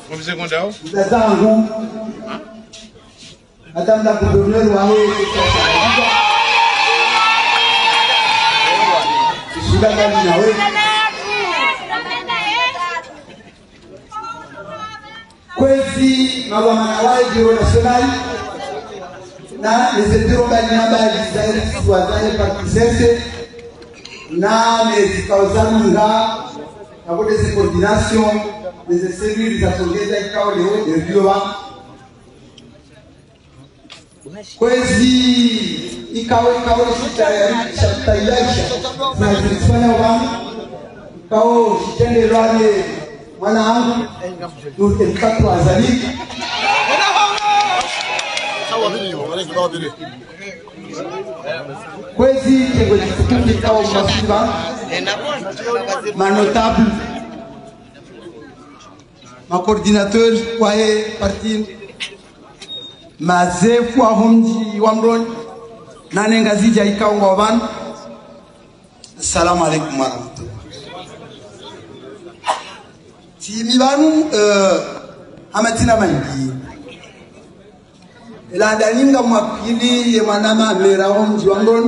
Mtazangu hata mda kudolewa wawe shida gani na wewe kwezi mabwana wao Bureau National na les bureaux bali za wazae partisese na les causanga na kwa des coordination des cellules zasongeza ikao leo de viola kwezi ikao shitayaisha na zifanya wangu ikao shitende wale mwana wangu ndio mkatu azalika kwezi tengo kikundi kao masiva manotable ma coordinateur kwae parti mazefu wa homji wa mroni nane ngazija ikao ngoban. Assalamu alaikum warahmatullahi timi banu amatina mangi ila daninga mwapili ye manama mera homji wa mroni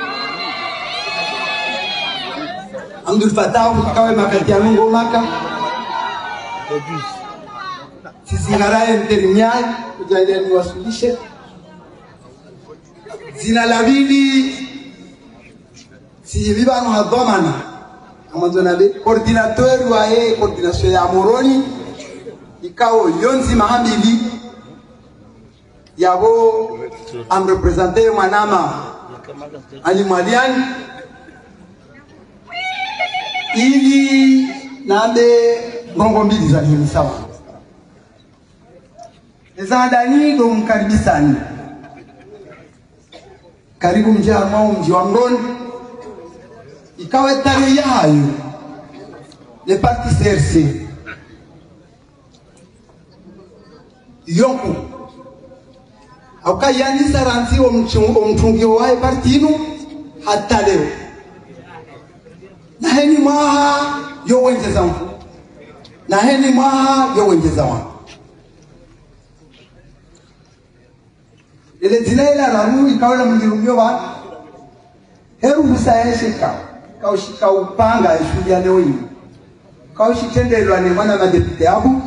Abdul Fattah kawe makati ya Mungu maka sisi ngaraye mterinyai kujalia niwasulishe zina labidi si vibano hadhamana ambazo na coordinateur wa coordination ya Moroni ikao yonzi mahambili yabo am representer manama Ali Mwaliani ili nande ngongo mbili za hili sawa ezadani ndo mkaribisani karibu mjaa mwao mji wa Mroni ikawe tarehe yayo le parti CRC yonku aukayani saranzi omchungio wae partinu hata leo na heni mwaha yo wenjeza mfu na heni mwaha yo wenjeza wangu ile zina ila ramu ikawela mjirumio wa heru husaeshe kao shika upanga ishuli ya leo hii kao shitende ilwane mwana madepite abu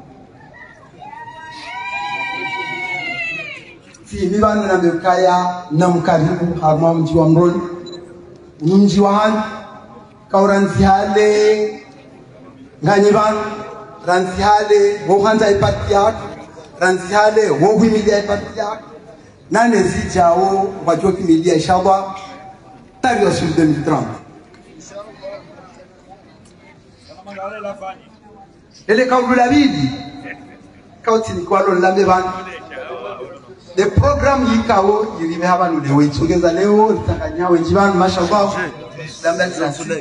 si mibanu na mekaya na mkaribu harma mji wa Mroni mji wa hanu kao ranzihale nganyibanu ranzihale wohanza ipati yako ranzihale wohuimilia ipati yako nane zijao wajoki milia inshallah tario sur 2030 ele kaulula bidi kauti ni kwalo lambe bana the program yikao yiribe habanu de witsugeza leo takanya wenjibanu mashallah lambe translate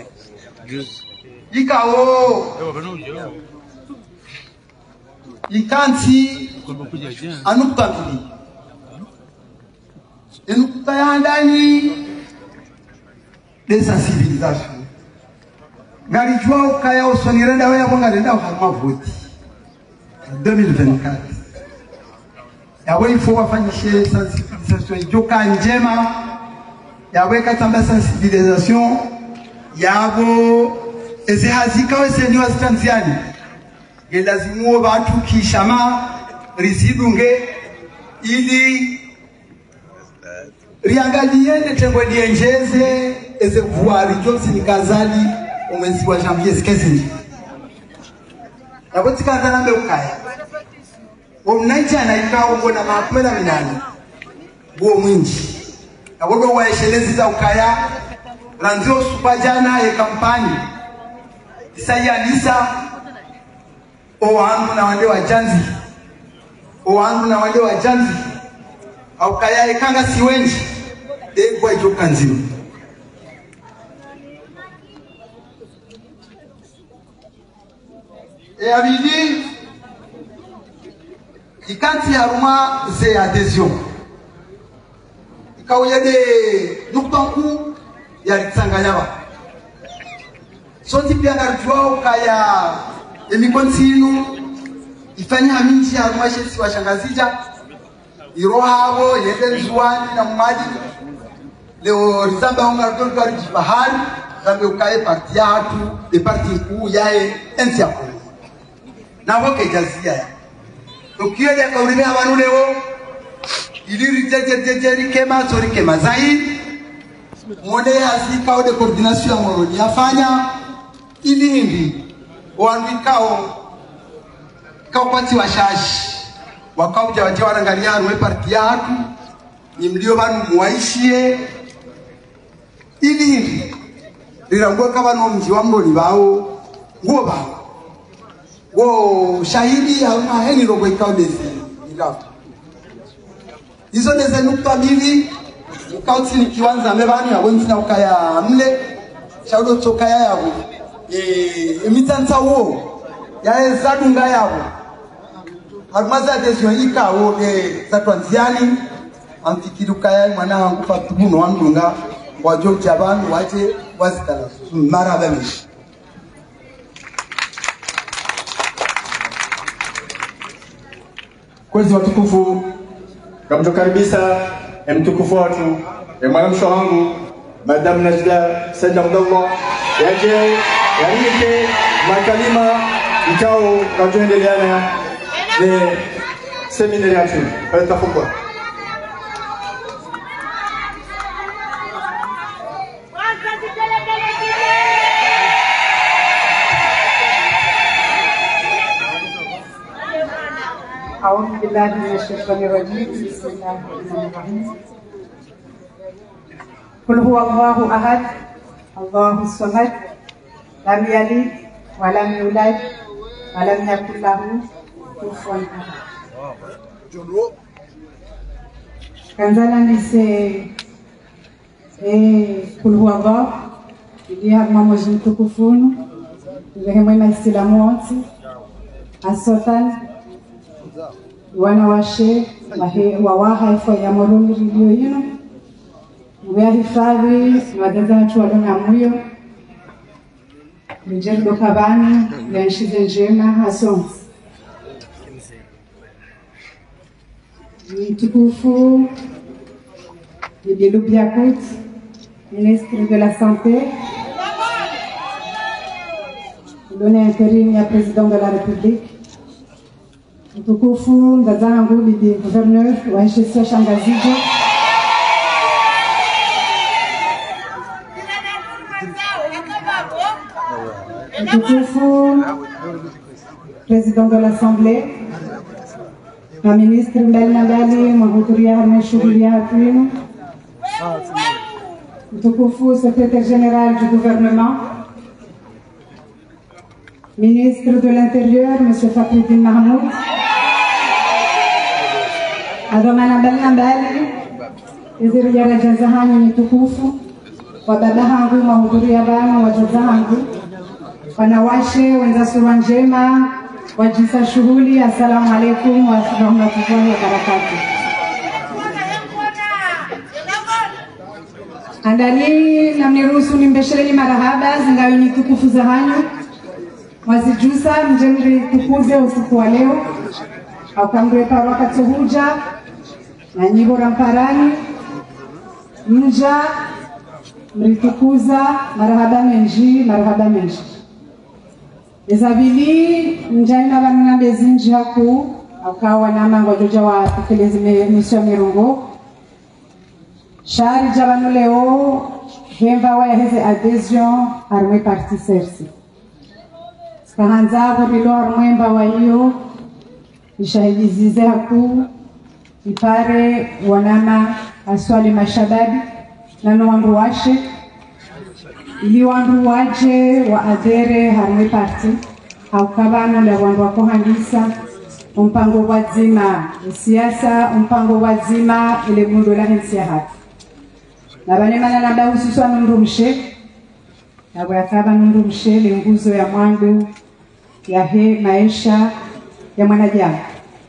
yikao ikanti anukta mbili enukta ya ndani de sensibilisation gari jua ukaya usonirenda wewe bonga nenda uharma voti 2024 yawe ifo wafanyishe sensibilisation joka njema yawe katamba sensibilisation yabo eze hazika wese ni wasitanziani yelazimu watu kishama rizidunge ili riangalie netengo dienjeze eze vuari josi nikazali umezi wa janvier skezi yabo tikaza nambe ukaya omnaija na ikao ngona mapela minani bo mwinji yabo waeshelezi za ukaya ranzio supajana ya kampani isayalisa owangu na wale wa janzi owangu na wale wa janzi au kaya ikanga siwenji egwa ijokanzimu abidi ikanti haruma ze adhesion ikawuyede nuktanku ya ritsanganyaba sonti pia narjua ukaya emikonsinu ifanya haminji harumwashe si washangazija irohavo yende nzuani na mmaji leo rizamba unga kwa jibahari zambe ukae parti yatu de parti kuu yae enzi yako na hoke jazia ya ukiya kwa ulime abantu leo iliri jeje kema sori kema zaidi mwone hazika ode coordination ya mwoni yafanya ili hindi waandikao kaupati washashi wakauja waje wanangalia harumwe parti yatu ni mlio banu muwaishie ili hindi lirangua kama no mji wa mboni bao nguo bao wo shahidi hauna heni rogo ikaudezi ilafu hizo neze nukta mbili ukauti ni kiwanza mebani ya wenzi na ukaya mle shaudo tokaya yabo emitanza wo ya zadunga yabo harumaza desyo ikawo za twanziani antikidukaya mwana wangu fatubuno wandunga wajo jabani waje wazitala maraba mimi kwezi watukufu kamtokaribisa mtukufu watu mwanamsho wangu Madam Najda Said Abdallah yaje yarike makalima ikao kajoendeleana ne seminari yetu patafukwa أعوذ بالله من الشيطان الرجيم بسم الله الرحمن الرحيم قل هو الله أحد الله الصمد لم يلد ولم يولد ولم يكن له كفوا أحد. Kanzala nise قل هو الله ili harma mwezi mtukufunu rehema na islamu wote asotan wana washe wawaha ifo ya moroni rilio yino mbea hifadhi wadeza watu walona muyo mjendo kabani ya nshize njema hasonsi mtukufu Bibi Biakut, ministre de la Santé, donné intérim ya président de la République, mtukufu ndazangu bibi gouverneur wa nchi ya Shangazija, mtukufu président de l'Assemblée, na ministre mbalimbali mahudhuria na shughuli yenu, mtukufu secrétaire général du gouvernement, ministre de l'Intérieur, M. Fakhreddine Mahmoud, adhamana mbalimbali waziri ya jazahani mtukufu, wadada hangu mahudhuria bana wajaza hangu, wanawashe wenza sura njema wajisa shughuli. Assalamu alaikum wa rahmatullahi wa barakatuh. Andani na mniruhusu nimbeshereni marahaba zingawini tukufu za hanyu wazijusa mjemri tukuze usiku wa leo au kamrepa wakati huja na nyibo ramparani mja mritukuza marahaba menji ezabili mjaina banana bezinji haku akawa nama ngojoja wa tekelezi misio mirongo shari jabanu leo hemba wa heze adhesion arme parti sersi kahanza bilo armemba wa hiyo ishahidizize haku ipare wanama aswali mashababi nano wangu washe ili wandu waje wa adhere harme parti au kabano la wandu wako handisa mpango wazima siasa mpango wazima ile mundo la hensia haki na banemana na dawu suswa nundumshe na wakaba nundumshe ile nguzo ya mwangu ya he maisha ya mwanadamu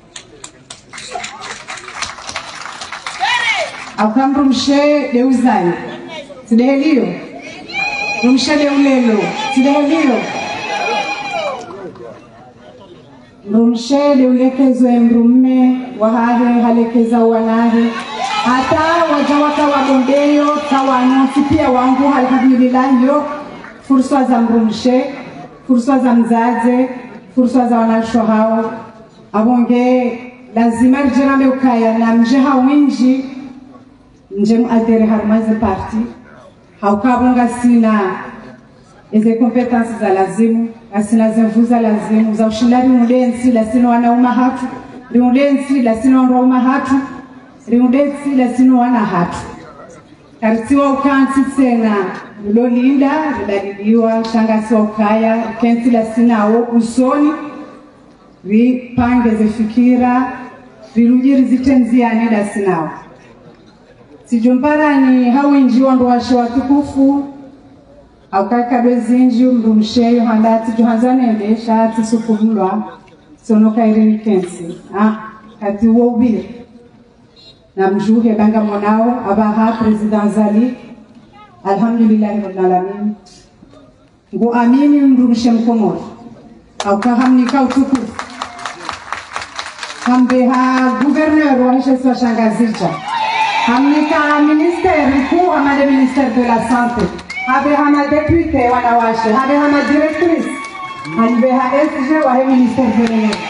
au kamrumshe deuzai sidehelio rumshe deulelo sidehelio mrumshele ulekezwe mrumme wahahe halekeza wanahe hata wajawaka wabondeyo kawanoti pia wangu alhamdulillah yo fursa za mrumshe fursa za mzaze fursa za wanasho hao abonge lazima rjirame ukaya na mje hawinji nje muadere harmaze parti haukabunga sina eze kompetansi za lazimu asina zenvuza lazimu za ushindani mudensi lasino wanauma hatu rimudensi lasino wanauma hatu rimudensi lasino wana hatu karisiwa ukansi tena ulolinda ridadiliwa shangasiwa ukaya kensi lasina awo usoni ripange zefikira rirujiri zitenziane lasinawo sijumparani hawinji wandu washe watukufu aukaka bezinji mrumsheyo handati johanzane endesha tisukumulwa sonoka irini kensi kati uwo ubire na mjuhe banga monao abaha president Zali alhamdulillahi rabbil alamin ngu amini mrumshe mkomoro aukahamnika utukufu hambeha gouverneur wa hesheswa shangazija hamnika ministère mkuu hamade ministère de la santé habe hama député wanawashe habe hama directrice hambeha SG wa ministère de l'énergie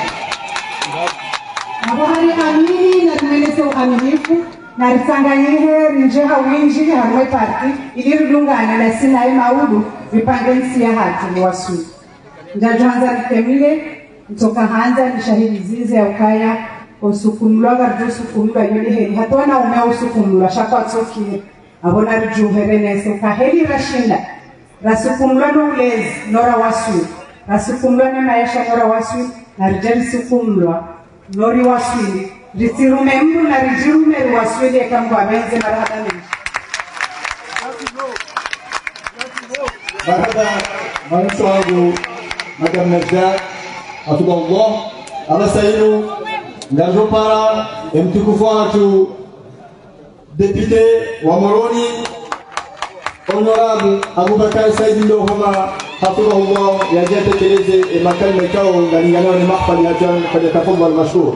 abo hari amini na tumelese uaminifu na risanganyihe rinjeha winji hamwe parti ili ridungane na sina maudu vipange nsi ya hati ni wasu njajanza rikemile mtoka hanza ni shahidi zize ya ukaya usukumulwa garjo sukumulwa yoni heri hatwana umea usukumulwa shakwa tsokie abona rijuherenese ukaheli rashinda rasukumulwa no ulezi nora wasu rasukumulwa ne maisha nora wasu na rijeri sukumulwa nori wasu ritirume mbu na rijirume wasu ile kama abenze marahaba mengi marhaba mwananchi wangu Madam Najda Atubullah abasairu ndajo para mtukufu watu député wa Moroni honorable Abubakar Said Ndohoma hafidhahullah yajatekeleze makali makao ngalingana ni mahfali ya jan falyatafadhal mashkur.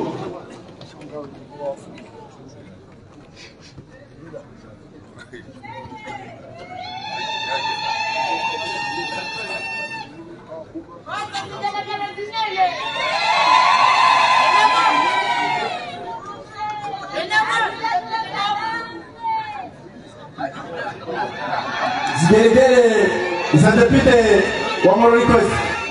Zigeregere za député wa Moroni Coast.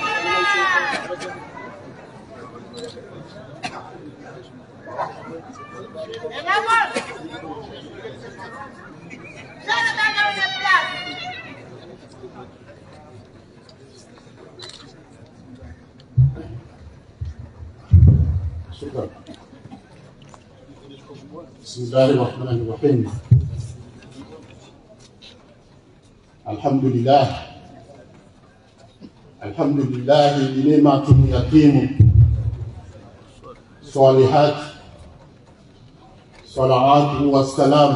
بسم الله الرحمن الرحيم الحمد لله بنعمة يتيم صالحات صلوات والسلام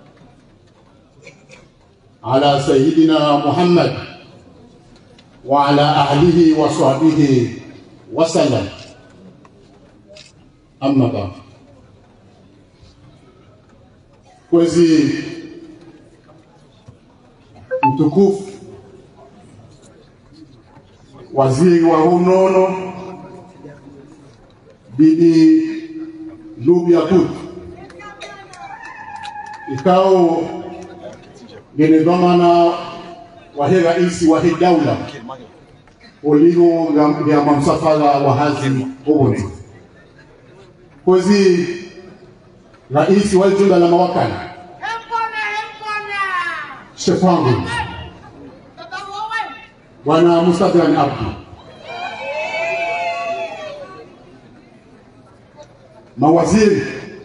على سيدنا محمد وعلى أهله وصحبه وسلم أما بعد kwezi mtukufu waziri wa unono Bibi Lubia Tut ikao genedhamana wahe raisi wahe daula uliho ya mamsafara wa hazi oboni kwezi raisi wa jumla la mawakala Sheikh wangu Bwana Mustafa Abdi mawaziri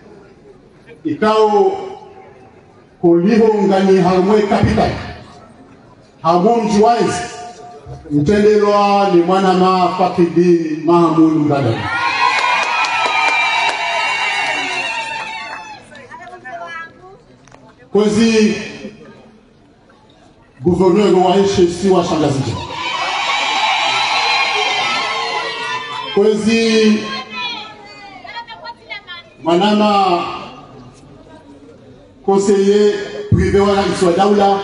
ikao kuliho ngani harumwe capital hamonji wise mtendelwa ni mwana ma Fakidi Mahamud Mdadani kwezi gouverneur wa Heshesi wa Shangazija Kwezi manama conseiller privé wa rais wa daula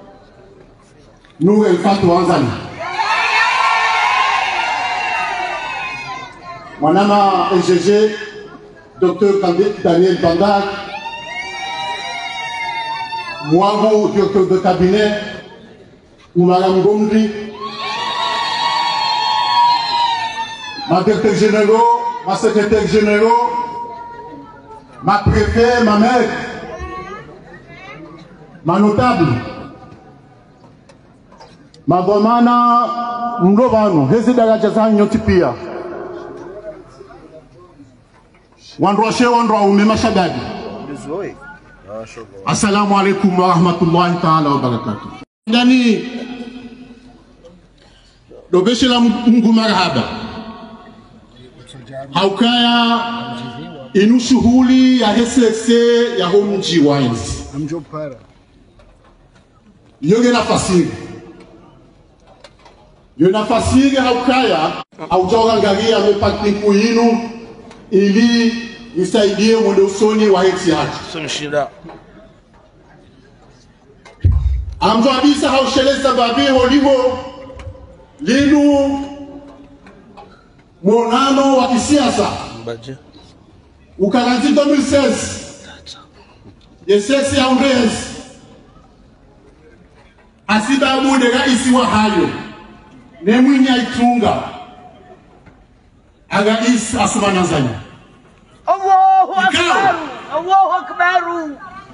Nour El Fatou Anzani. Manama EGG Dr. Daniel Bandar, Mouavou, directeur de cabinet, ou Madame Gomri, ma directeur général, ma secrétaire général, ma préfet, ma mère, ma notable, ma bomana, mlovano, hezidara jazan nyotipia. Wandwa she wandwa umema shabadi. Assalamu alaikum wa rahmatullahi ta'ala wa barakatuh. Ndani dobeshe la Mungu marhaba. Haukaya inu shughuli ya HSLC ya mji wa Enzi. Yoge nafasiri. Yo nafasiri haukaya haujaangalia mepatiku yinu ili nisaidie mwende usoni wa heti haki. Sonshida. Amzo abisa hausheleza babi holivo linu mwonano wa kisiasa. Ukaranzi 2016 yesesi ya undezi asibabu de raisi wa hayo nemwinya itunga aga is asumana zanyi. Allahu Akbar! Allahu Akbar!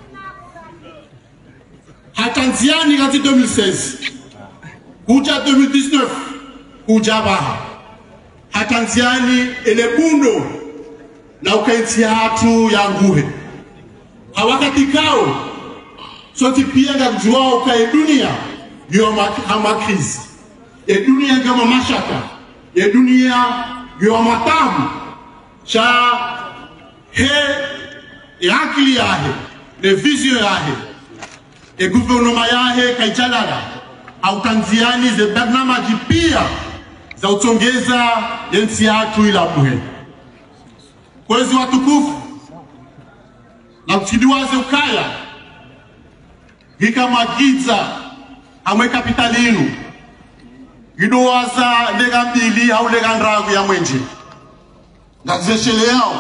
Hatanziani gati 2016 kuja 2019 kuja baha hatanziani ele bundo na ukaiti hatu ya nguhe hawakati kao soti pia nga kujua ukae dunia yu hama krizi e dunia gama mashaka e dunia yu hama tabu cha he e akili yahe ne vizio yahe e guvernoma yahe kaichalala au tanziani ze barnamaji pia za utongeza yensi hatu ila muhe kwezi watukufu na kuchidiwaze ukaya hika magiza amwe kapitalinu gidowaza lega mbili au lega ndragu ya mwenje na zeshele yao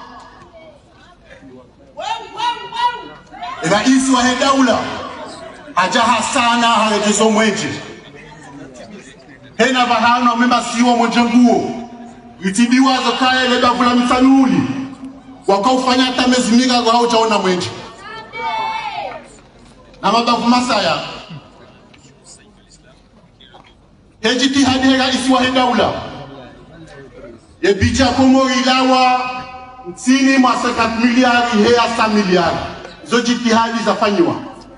raisi wa daula ajaha sana harejezo mwenje hena bahana memba siwa mwenje nguo itibiwazo kaya leba vula msanuli wakaufanya hata miezi mingi kwa haujaona mwenje na mabavu masaya hejitihadi hega isiwa daula yebicha komo ilawa nsini mwa 50 miliari hea 100 miliari zo jitihadi zafanywa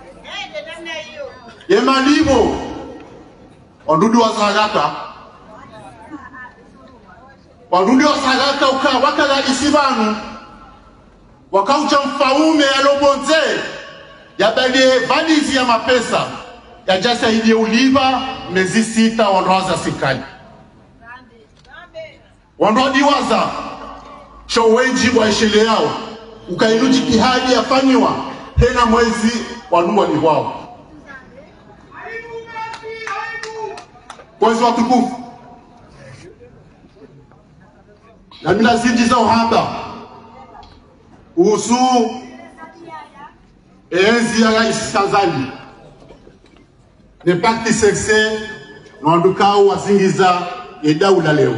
ye malibo ondudu wa sagata uka wakala isibanu wakaucha mfaume alobonze ya bade valizi ya mapesa ya jasa hidi uliva mezi 6 wandoza sikali wandodi waza showenji wa ishile yao ukailu jitihadi yafanywa tena mwezi wanua ni wao mwezi watukufu na mina ziji za uhaba uhusu enzi ya rais Tanzania ne pakti sekse nwandukao wasingiza daula leo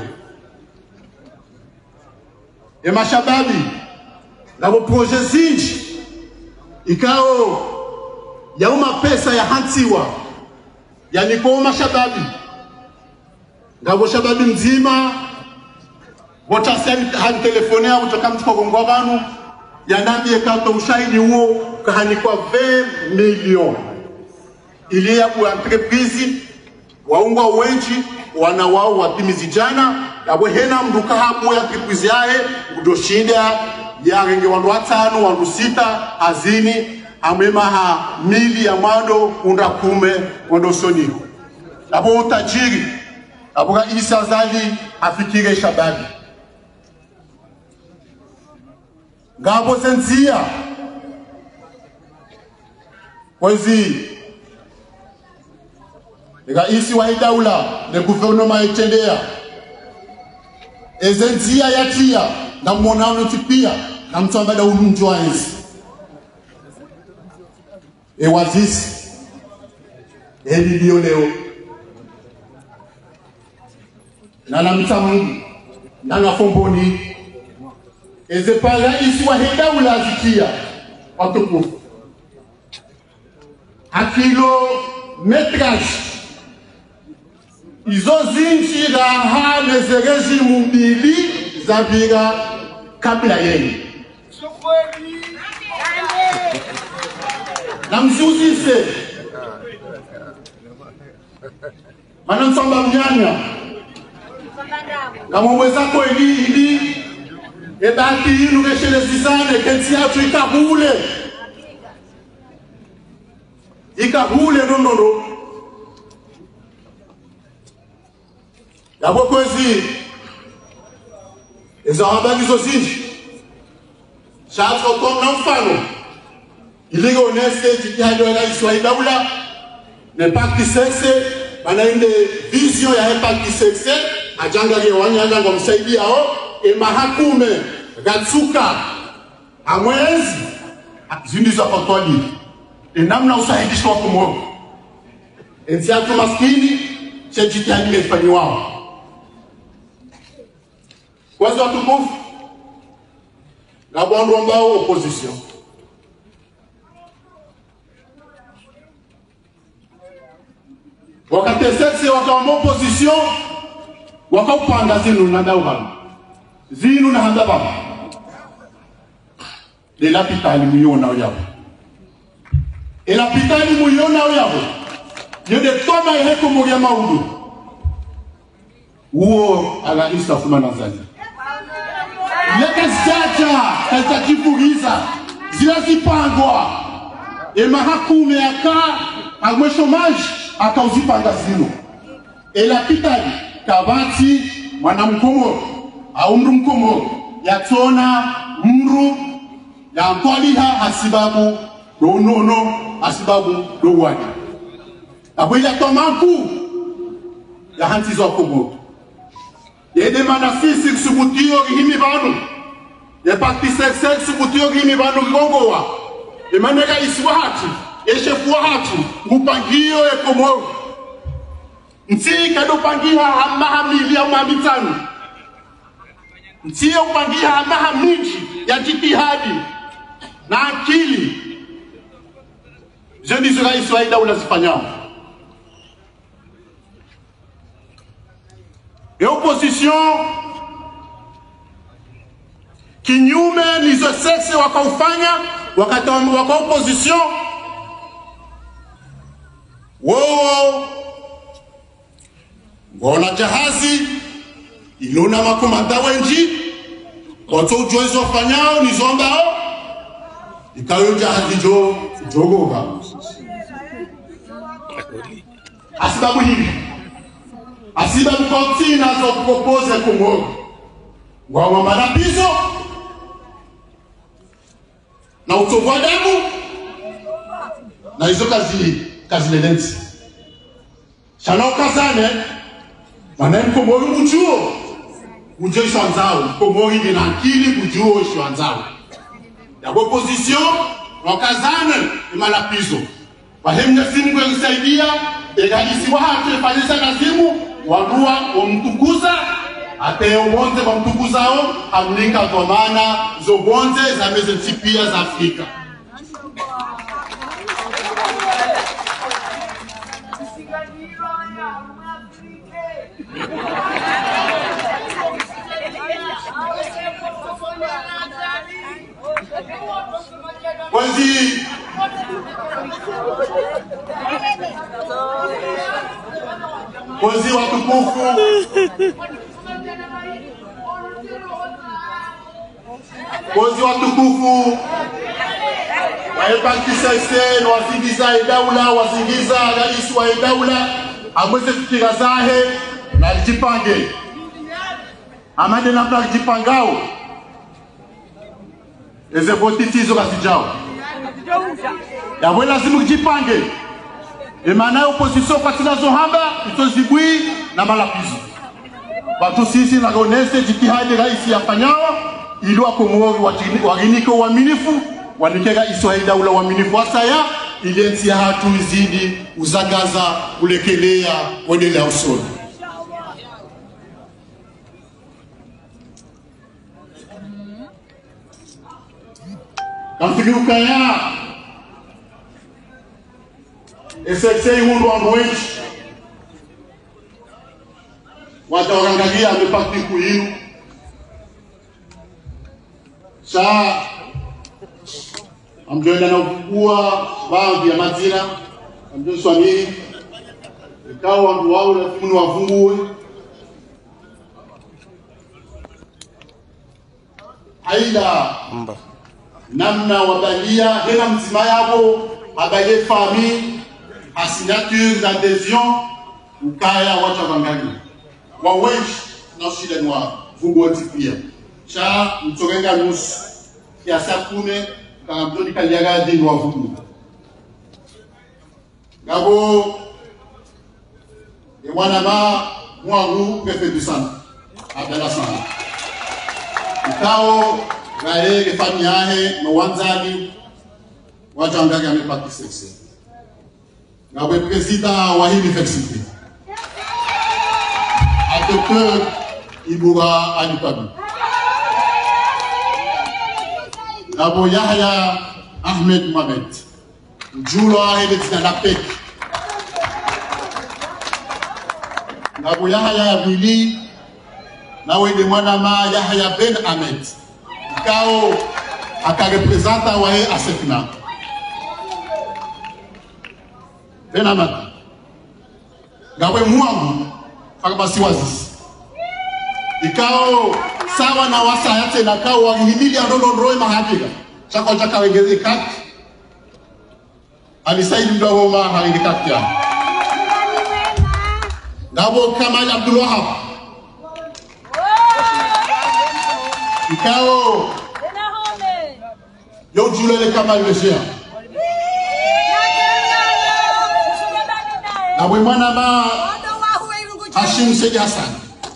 e mashababi na projet zinji ikao ya pesa ya hantiwa ya niko mashababi ngabo shababi mzima wota send telefone yao kutoka mtiko gongo banu ya nambi ekato ushahidi huo kahanikwa 20 milioni ili ya entreprise waungwa wenji wana wao watimizi jana yabo hena mduka hapo ya entreprise yae udoshinda ya renge wandu 5 wandu 6 azini amema ha mili ya mwando unda kume wando soni abo utajiri abuka Isa Zali afikire shababi ngabo senzia kwezi Raisi wa daula le gouvernement etendea ezenzia yatia na mwanano tipia na mtambada ulunjwanzi wazisi elilio leo na la mtamu na la fomboni ezepala isi wa daula zikia watukufu akilo metrage izo zinchi raha nezereji mbili zabira kabla yeni na mzuzise mana nsamba mnyanya kama mwezako ili ebaki inu keshele zizane kensi yatu ikahule nondono yabo kwezi ezo habari zo zinji shato kom na mfano iligo oneste jitihado ya Israeli daula ne pakti sexe banainde vision ya pakti sexe ajanga ye wanyanga ngomsaidia hao mahakume gatsuka amwezi zindizo akotwali namna usahidishwa kwa Mungu enziatu maskini chejitihadi imefanywa kwanza watukufu na bwandu ambao opposition wakati sisi wakawa opposition wakaupanga zinu na dawa zinu na handaba de la pitali muyona yabo et la pitali muyona yabo yede toma heko moya maudu uo ala Isa fumana zani leka zaja katakifuriza zinazipangwa mahakume aka agwe chômage akauzipanga zino ela pitali kabati mwana mkomo au mru mkomo yatona mru ya kwaliha asibabu do nono asibabu do wani abwila tomanku ya hantizo komo yede manafisi kusubutio himi banu ya pakti sexe kusubutio himi banu gongowa emaneka iswahati eshefuahati ngupangio ekomo ntsika do pangiha amahamili ya mabitano ntsio pangiha amahamiji ya jitihadi na akili jeune Israeli swaida unazifanyao et opposition kinyume nizo sexe wakaufanya wakati waka opposition wao wana jahazi ilona makomanda wenji watu ujoizo wafanyao nizombao ikayo jahazi jogoga asibabu hivi asibabu kontina zo propose Kongo wa marabizo na utovu wa damu na hizo kazi lelenzi shana ukazane wana Kongo mchuo ujo ishwanzao Kongo hivi na akili ujo ishwanzao ya opposition wakazane imalapizo wahemne simu kwa kusaidia egalisi wahate fanyisa na simu wadua wamtukuza ate ubonze wamtukuzao amlika kwa maana zobonze za mezentipia za Afrika Wazi watukufu wazi watukufu waepaki sese wazingiza daula wazingiza rais wa daula amweze fikira zahe na jipange. Amade na mta jipangao. Eze potitizo kasijao. Ya wela lazima jipange. Emana opposition kwa tunazohamba itozibui na malapizo. Watu sisi na gonese jitihadi rais yafanyao ili wakomori waginike uaminifu wanikega Israeli ula uaminifu asaya ili hatu izidi uzagaza ulekelea wendelea usoni. Kamfikiruka ya SXA hundu wa mwenchi watawarangalia amepati kuhiru saa amjoenda na ukukua baadhi ya mazina amjoenda swamini ikawa wandu wao na kumuni wafungue haida namna wabalia hena mzima yabo abaye famille a signature d'adhésion ukaya wacha wangalia wawesh na shida nwa vungoti pia cha mtorenga nusu kiasa kune kama mtoni kaliaga dini wa vungu gabo mwana ma mwangu pefe du sana abela sana ikao gae ke famille no wanzani wacha wangalia amepata sexe gabo president wa hii university Dr. Ibura Alipabi. Nabo Yahya Ahmed Mohamed. Julo Ahmed Zinalapek. Nabo Yahya Abili. Nawe de Mwanama Yahya Ben Ahmed. Kao akarepresenta wae Asefina. Ben Ahmed. Gawe Mwangu. Fakabasi wazisi. Ikao sawa na wasa yate na kao wangihimili andono ndroe mahadika. Chako chaka wengeze kati. Alisaidi mdogo maha wenge kati ya. Nabo Kamal Abdul Wahab. Ikao yo julele Kamal Meshia. Nabo imana ma Hashim Sedi Hassan.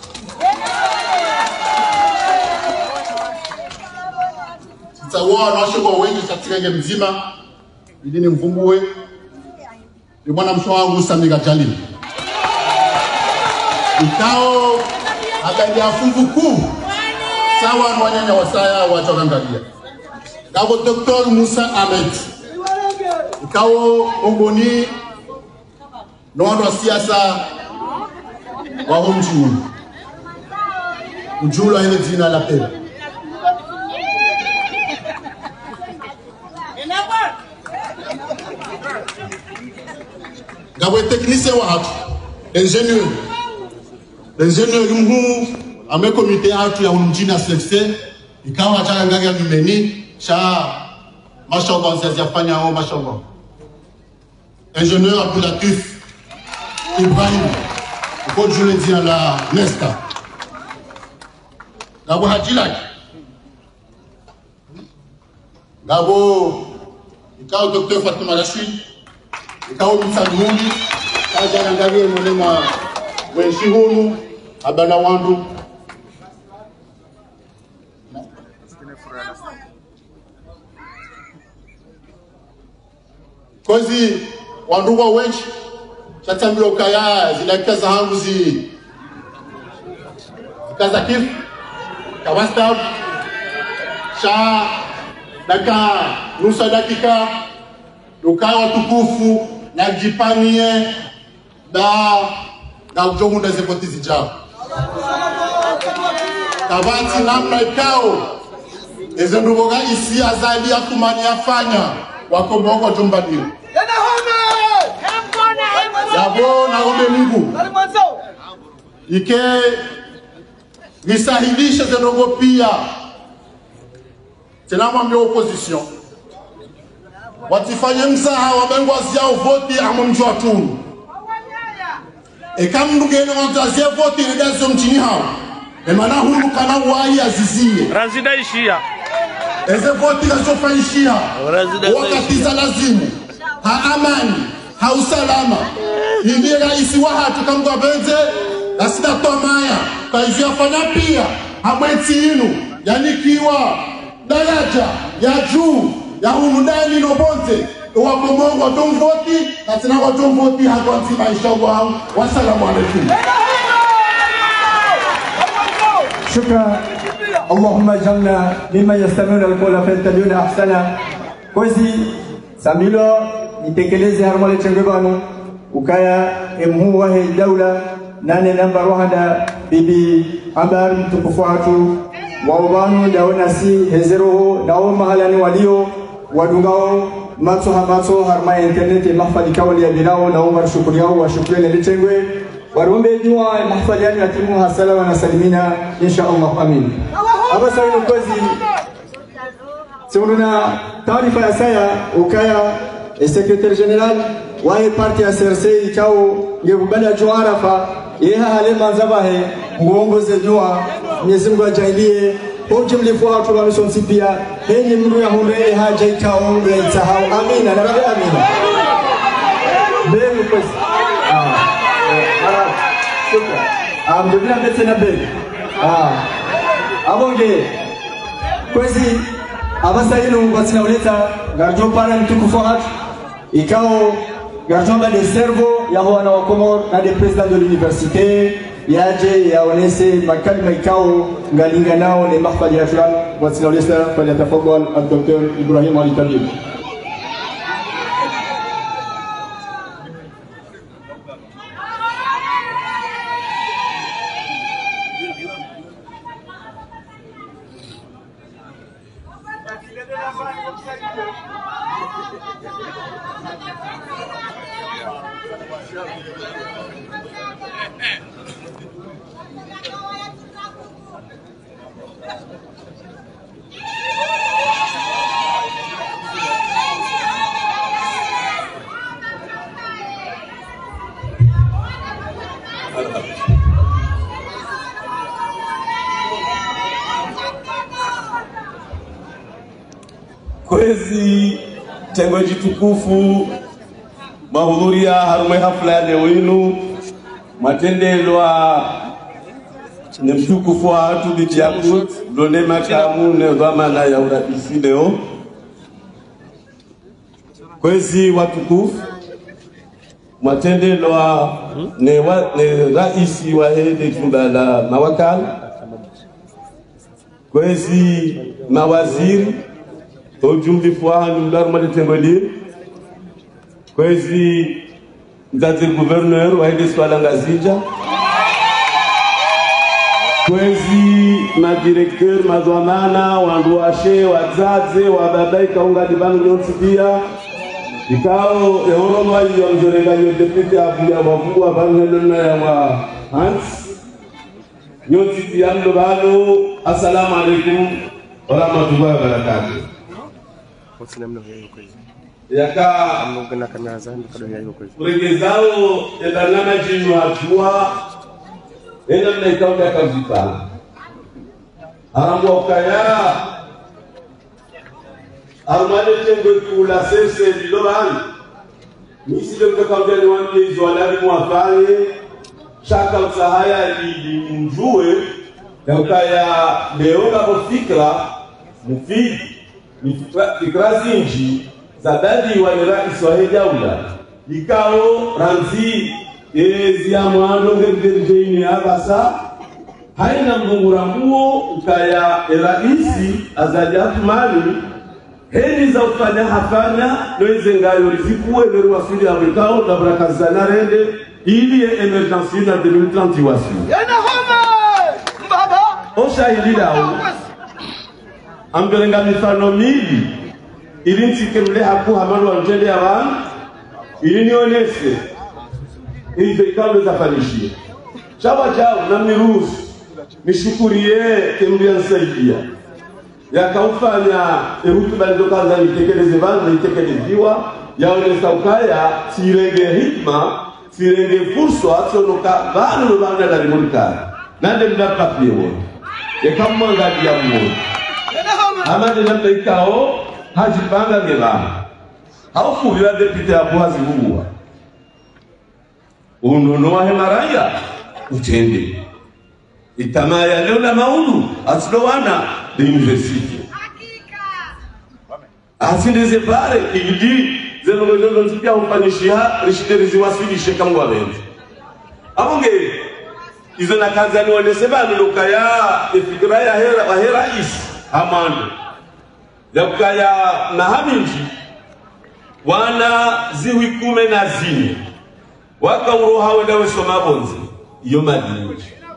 Tutawa na washogo wengi katika nge mzima. Bidini mvumbuwe. Ni mwana msho wangu Samiga Jalili. Ikao habari ya fungu kuu. Sawa na wanyanya wasaya wachokangalia. Gabo Dr. Musa Ahmed. Ikao ongoni na watu wa siasa wa mjini ujula ile jina la pele gabo technicien wa hatu ingénieur mhu ame comité hatu ya mjini SXA ikawa chaka nganga mimeni cha mashallah nzazia fanya au mashallah ingénieur Abdul Latif Ibrahim kwa jule dia la Nesta. Gabo Hajilak. Gabo ikao Dr. Fatima Rashid. Ikao Msanmuli. Kaja ngangalie mwenema wenshihunu abana wandu. Kozi wandu wa wenshi Chatamilo kaya zilakaza hangu kaza kif kawasta sha daka nusa dakika duka watukufu na jipanie da ujomu da zepotizi jao kabati namna ikao ezenduboga isi azali ya kumani yafanya wakomboko jumbadiyo Yabo na ombe Mungu ike nisahilisha zenongo pia tena mwambia opposition watifanye mzaha wabengwa ziao voti amumjua tu e kam ndugene on tazie vote ne dazo mchini hao e mana hulu kana wai azizie Razida ishia eze vote kasofa ishia wakati za lazimu ha amani ha usalama ndiye rais wa hatu kamgwa benze asida tomaya kwa hivyo afanya pia hamwezi inu yanikiwa daraja ya juu ya hunundani no bonze wa momongo watomvoti katina watomvoti hakonsi maisha wao. Wassalamu alaikum. شكرا. اللهم اجعلنا مما يستمعون القول فيتبعون احسنه. كوزي ساميلو nitekeleze harmale chengevano ukaya emhu wa daula nane namba rohanda bibi ambar mtukufu watu waubanu daona si hezeroho dao mahalani walio wadungao matso harma internet mahfali kawali ya binao na umar shukuri yao wa shukrani lichengwe warombe jua mahfali yani atimu hasala wa nasalimina insha Allah amin. Aba sawi mkozi seununa taarifa ya saya ukaya secrétaire général wae parti ya CRC ikao ngebubada juarafa yeha hale manzabahe muongoze jua Mwenyezi Mungu ajalie hoje mlifua watu wa mission sipia henye mru ya hunde haja ikao mreitahau amina na rabbi amina belu kwesi shukra mbona mbete na belu abonge kwesi abasa hilo ngwasina uleta garjo para mtukufu hatu ikao garjomba de servo ya wana wa Komor na de president de l'université yaje yaonese makalima ikao ngalinga nao ni mahfali ya fulani wasinolesa falyatafadhal al-Dr. Ibrahim Ali Talib. Kwezi tengo jitukufu mahudhuria harume hafla ya leo inu matendelwa ni mtukufu wa hatu bijakut done makamu ne dhamana ya urabisi leo. Kwezi watukufu matendelwa ne raisi wa hede jumba la mawakala. Kwezi mawaziri ujumbe fuahani mdarma litengoli kwezi mzazi gouverneur wa hili swala ngazija kwezi madirekteur mazwamana wanduashe wazaze wababai kaunga dibanu nyonsi pia ikao eorono wali yonjorenganyo depute abuya wavugu wabangelona ya wa Hans nyonsi pia mdobalo. Assalamu alaikum warahmatullahi wabarakatuh. Yaka kuregezao edanana jinu hatua ena mnaikauda ya kavipana haramwa ukaya armane tengo kula sese dilobani nisi lemka kauda ni wange izo alari mwafane shaka usahaya ili mjue ya ukaya leonga bofikra mufidi ni fikra zinji za dadi wa rais wa daula ikao ranzi ya mwando ngedirjeini abasa haina mgungura huo ukaya raisi azajatu mali heni za ufanya hafanya noeze ngayo rizikuwe meru wasili ya wikao na brakazana rende ili emergency na 2030 wasili yana homa mbaba osha ililao amberenga mifano mili ili nsikemle haku hamadu wa njende ya wani ili nionese ili zeikalo zafanishie chaba chao na mirusu nishukurie kemlia nsaidia ya kaufanya ehutuba ndoka za itekeleze vanza itekeleziwa yaonesa ukaya sirege hikma sirenge furso atsonoka vanu vana dari mulka nande mnapa pio e kamanga dia mo amade na pekao hajipanga ngeva haufu bila deputy hapo hazihuwa unono wa hemaraya utende itamaya leo na maulu aslowana de university asindeze pale ili zeno ngozo nzipia ufanishia rishiderizi wasilishe kama wenzi abonge izo na kanzani wanesema nulukaya ifikira ya hera wa rais amando yakaya mahaminji wana ziwi kume na zini waka uroha wenda wesoma bonzi iyo madini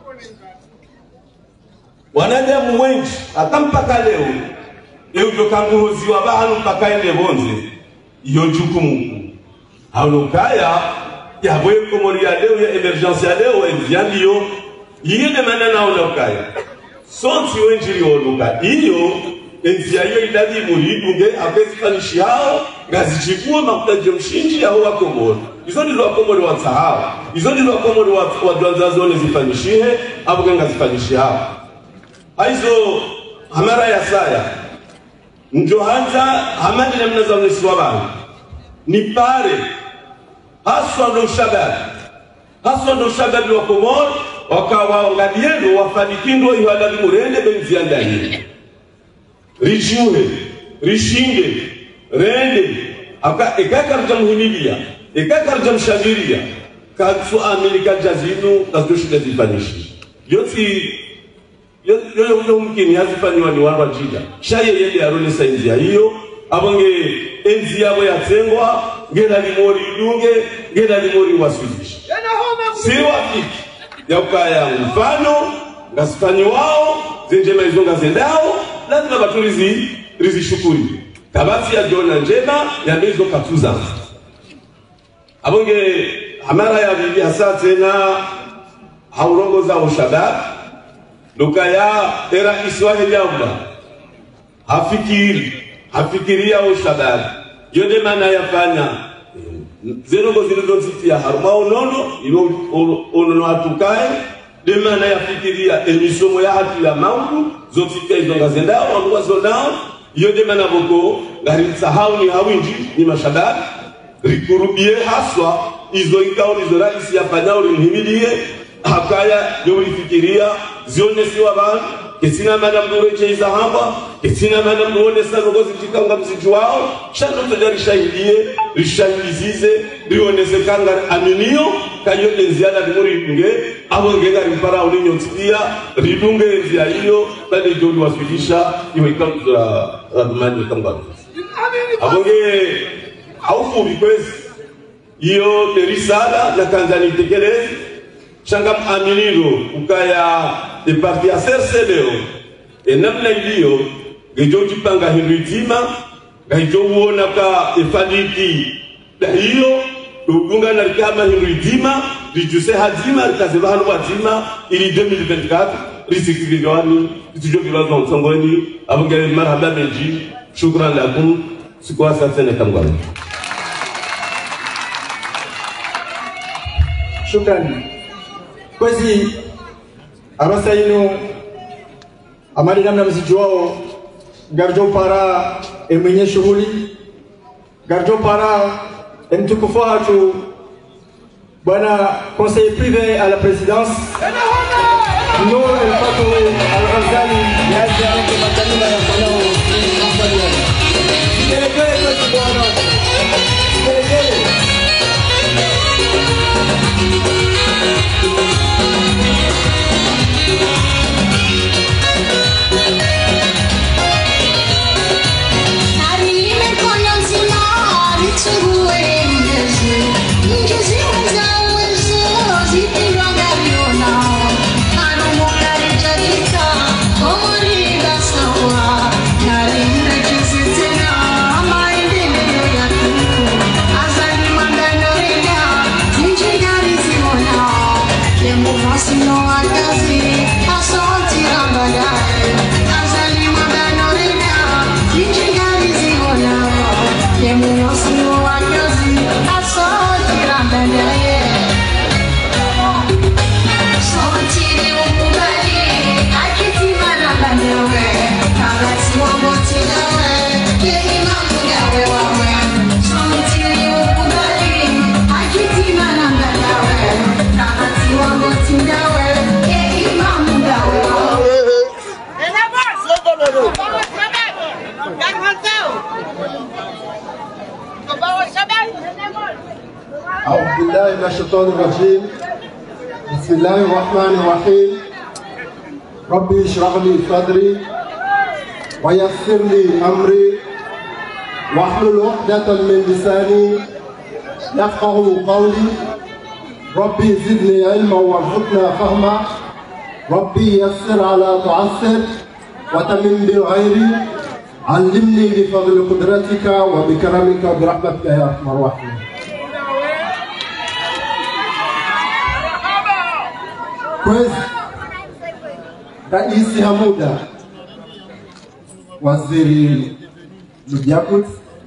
wanadamu wengi atampaka leo ejo kanguhozi wa bahanu mpaka ende bonzi iyo jukumu haunukaya yabwe komori ya leo ya emergency ya leo endiandiyo yine manana unukaya sonti wenjiri onuka iyo enzia iyo idadi muridunge apesipanishi hao gazichikuwa makutaji mshinji ya huwa komori izo ndilo wakomori wa sahau izo ndilo wakomori wa duanzazone zifanishihe abu ganga zifanishi hao haizo hamara ya saya njohanza hamani na mnaza unesi wa bangu ni pare haswa ndo shababi wa komori wakawaangalieno wafanikindo iwadali murende benzia ndani rijuhe rishinge rende ekakarja muhimilia ekakarja mshagiria katsu amerika jazinu kazushida zifanishi yoti yo mkini hazifanywa ni watu wajida shaye yende arone sainzi ya hiyo abonge enzi yabo yatsengwa ngenda limori idunge ngenda limori waswidishi siwa fiki ya ukaya mfano ngasifanyi wao zenjema izonga zendao lazima baturizi rizishukuri tabasi ya jona njema ya mezo katuza abonge hamara ya bibi hasa tena haurongo za ushabab lukaya era iswahili yaula hafikiria ushabab yode mana yafanya zerongo zilizoziti ya haruma unono hatukae de mana yafikiria emisomo ya hatu ya maungu zotitia izonga zendao wanuwa zonao yode mana boko ngari sahau ni hawinji ni mashabab rikurubie haswa izo ikao nizo raisi ya fanyao rinhimilie hakaya yorifikiria zionesi wa bana kesina mana mdureche iza hamba kesina mana mduonesa rogozi tikanga mziju wao shano tojari rishahidizize rionese kanga aminio kayo enziana rimuri nge abo ngega rimpara ulinyo tsidia ridunge enzia hiyo bade joli waswilisha iwe ikamza radumani kamba abonge haufu bikwezi iyo terisala na kanzani tekelezi shangam aminiro ukaya de parti ya serseleo namna iliyo gejoji panga hinduitima gajo uona ka efadiki da hiyo dugunga na kama hinduitima rijuse hazima likazeba hanu watima ili 2024 risikiliwani tujogiwazo msongoni abongere marhaba menji shukran lakum sikuwa sasa ne kamgwani shukrani kwezi arasa ino amali namna mziji wao garjo para mwenye shughuli garjo para mtukufu hatu bwana conseiller privé à la présidence no el pato al-Ghazali ya jarango matanina ya konao kelekele kwa bwana kelekele Azali mandano rega, ninji gari simona. أعوذ بالله من الشيطان الرجيم. بسم الله الرحمن الرحيم. ربي اشرح لي صدري ويسر لي أمري واحلل عقدة من لساني يفقه قولي. ربي زدني علما وارزقنا فهما. ربي يسر على تعسر وتمم بالغير. علمني بفضل قدرتك وبكرمك وبرحمتك يا ارحم الراحمين. Kwezi Rais Hamuda, Waziri Ludiakut,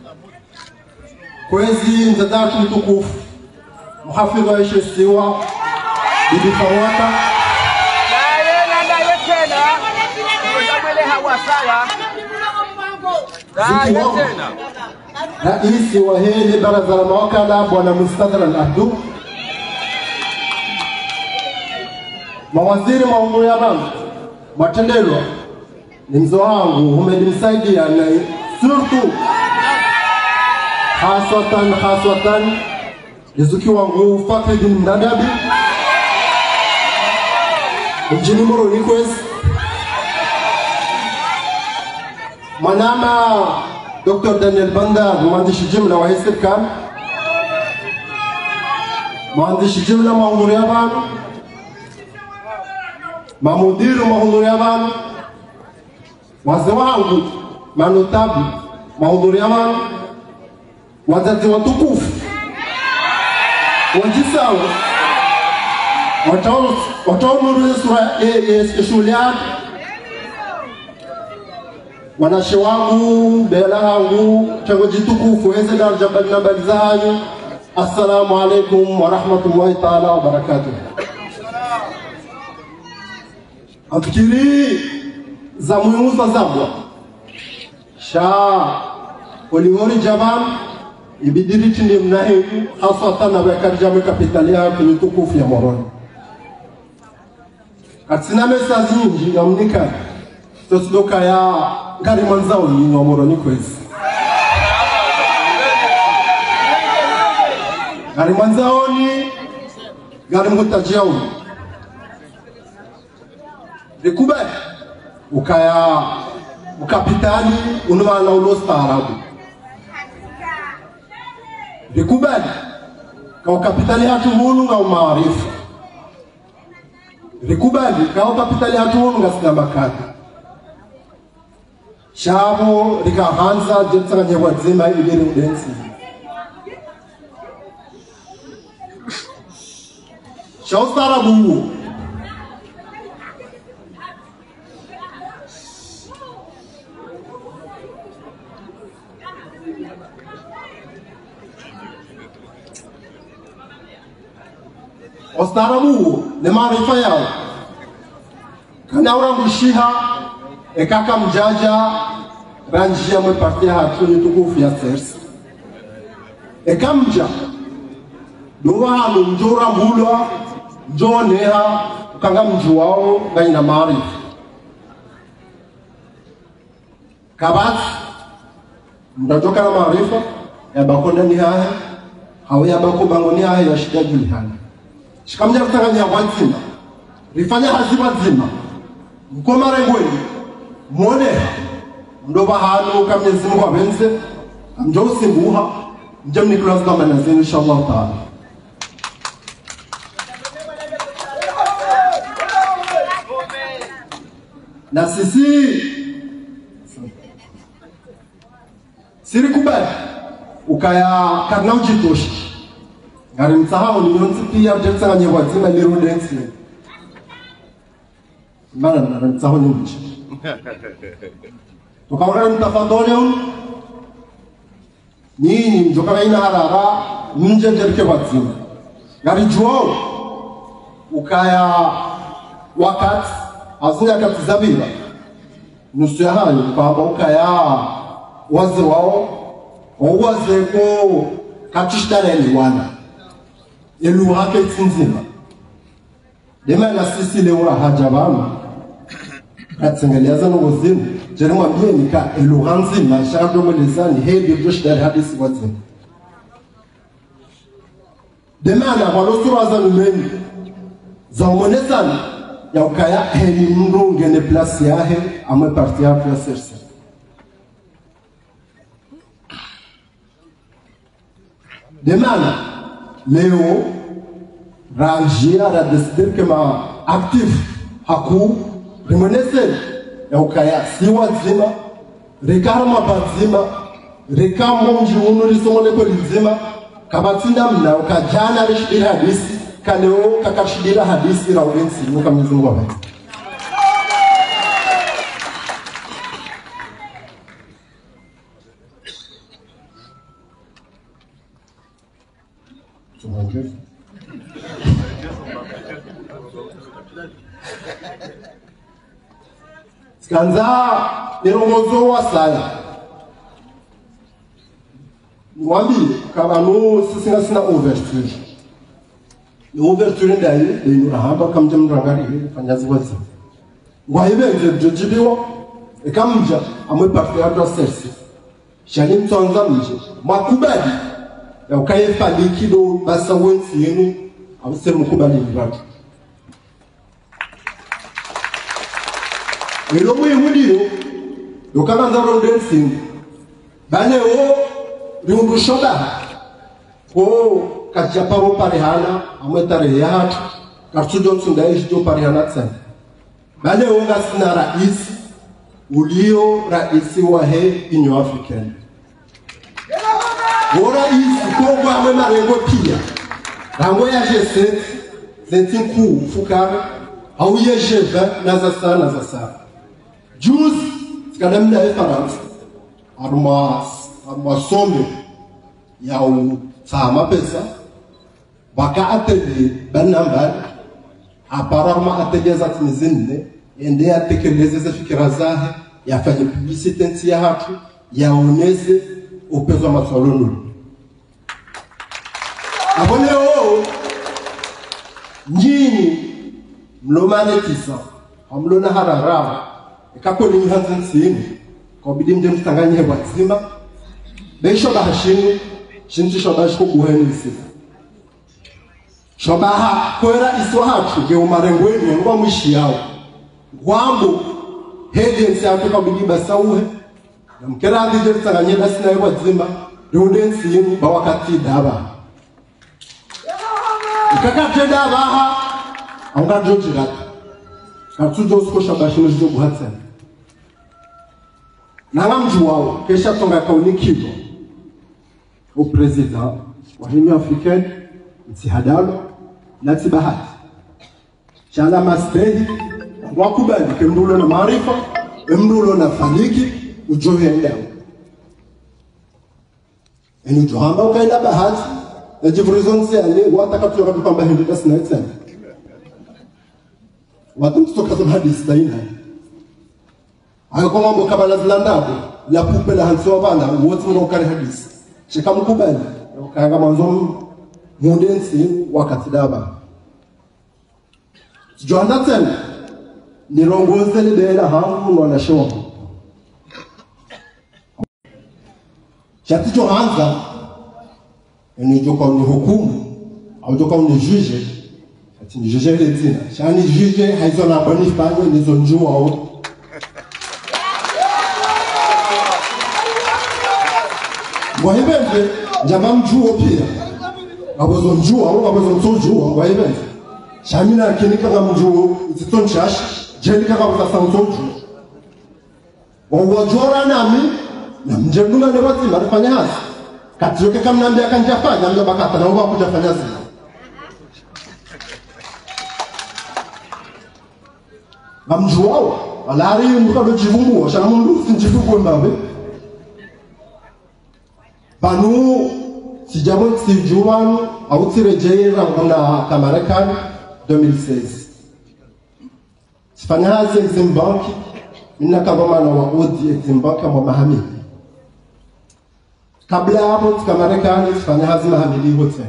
kwezi mtadatu mtukufu Mhafidh wa Ishestiwa Bibi Fawata, Rais wa hili baraza la mawakala Bwana Mustadhar Al-Ahdu, mawaziri maumuru ya bangu matendelwa ni mzo wangu umedimsaidia na surtu haswatan nizuki wangu Fakhruddin Mnadabi mjini Moroni kwezi manama Dr. Daniel Banda mwandishi jumla wa serikali, mwandishi jumla maumuru ya bangu, mamudiru mahudhuri ya bantu, wazee wangu manotabu mahudhuri ya bantu, wazazi watukufu wajisawa wataonuru shule yake, wanashe wangu bela wangu chango jitukufu weze daraja mbali zanyu. Assalamu alaikum wa rahmatullahi ta'ala wa barakatuh. Afikiri za muhimu zabwa sha olihori jaban ibidiri chini mnahibu haswatan na wekari jame kapitali ya tukufu ya Moroni. Katina mesa zinji ya mnika tosidoka ya gari manzao ni wa Moroni kwezi. Gari manzao ni gari mutajiao Rekubali ukaya ukapitali unwana ulostaarabu. Rekubali ka ukapitali hatu hunu nga umaarifu. Rekubali ka ukapitali hatu hunu nga sinamakati. Shabo rikahanza jetsa nyewa zima iliri udensi. Shaustaarabu Ostarabu ni maarifa yao kana uramshiha ekaka mjaja ranjia mwepatia hatu tukufu ya sersi ekamja duwa halu njura mbulwa njoneha ukanga mju wao ngaina maarifa kabati mtajoka na maarifa ya bakonda ni haya hawa ya bako bangoni haya ya shida julihana shikamja kutanganya wanzima rifanya hazima zima mkoma rengweni mwone mdoba hanu kamyezi mwa benze mjo usimbuha mjem ni kulazi kama nazini inshallah ta'ala. Na sisi siri kubali ukaya karna ujitoshi ngari msahau ni yonzi pia jetsa nganye wazima lirudensi mana na msahau ni mchi tukaona mtafadhali nini mjoka ina harara nje jerke wazima ngari juo ukaya wakati azunya katizabila nusu ya hayo kwamba ukaya wazi wao waze ko katishdaleni wana elu hake tsinzima dema na sisi leo haja bama katsengeleza no wazimu jerema mbieni ka elu hanzima shado mwelezani hedi joshdal hadisi wazimu demana walosura za numeni za umonesani ya ukaya heli mrunge ne place yahe amwe parti ya serse demana leo ranjia la decider que ma actif haku limonese ya ukaya siwa zima rekarma bazima rekamonji unorisomole ko lizima kabatsinda mna ukajana rishidira hadisi kaleo kakashidira hadisi ra urensi nuka mzungu wa Skanza nirongozo wa saya niwambie kabano sina ouverture ni ouverture ndaye ndio hapa kamja mrangari fanyazi wazi ngwaibenze jojibiwa ekamja amwe parti ya serse shali mtonza mje makubali ya ukayefa likido basa wensi yenu abuse mukubali ndatu elo muyimudiyo yokabanza rondensi bane o riundu shoda ko kachaparo parehana amwetare yahatu kartujo tsundaishijo parehana tsana bane o ngasina rais ulio raisi wa he inyo african ora isi kongo amwe marengo pia rango ya G7 zentin fukara au ye G20 naza sana juzi sikadamda ya Faransa arma sombe ya utama pesa baka ateli banambali apararma ateli za tinizinne ende atekeleze za fikira zahe yafanye publicite nti ya hatu yaoneze upezo maswalonu abone o nyinyi mlomane tisa amlona harara ikakoni mihanzi nsini kwa bidi mje mtanganye wazima besho bahashini shinti shobashi kubuheni isifa shobaha kwera iswa hatu ge umarengweni ngwa mwishi yao gwambo hediensi yake kwa bidi basauhe na mkera hadi je mtanganye basi na wazima rudensi yini bawakati daba ikakate daba ha anga jojirata katujo skosha bashino jo buhatsa nanga mjuwao kesha tonga kaunikido au president wa Union Africaine mtihadalo na tibahati chala mastehi wakubali kemdulo na maarifa emdulo na faliki ujohe ndao eni johamba ukaenda bahati na jivrizonsi ale watakatuwa kwamba hindi tasna etsana watu mtoka za hadisi daina hayo mambo kama lazilanda la pupe la hanso bana wote mnokari hadisi shika mkubali kaanga mwanzo mundensi wakati daba joanda tena nirongoze lebela hangu wana show chati joanza ni joka ni hukumu au joka ni juge ati ni juge ile tena shani juge haizo na bani fanye nizo njua au Wahibende jamaa mjuo pia abazo njua au abazo mtojua wahibende shamina kinika kama mjuo zitonchash jenika kama sasantoju wajora nami na mjendunga ne wati marifanya hasi katiyoke kama nambia kanjafanya ndio bakata na uba kujafanya zile bamjuao alari mukalo jivungu shana mundu sinjifuko mbabe banu sijamon sijuan au tirejera na Kamarekani 2016 sifanya hazi Exim Bank minna kama na waodi Exim Bank kama mahami kabla hapo Kamarekani sifanya hazi mahamili hotel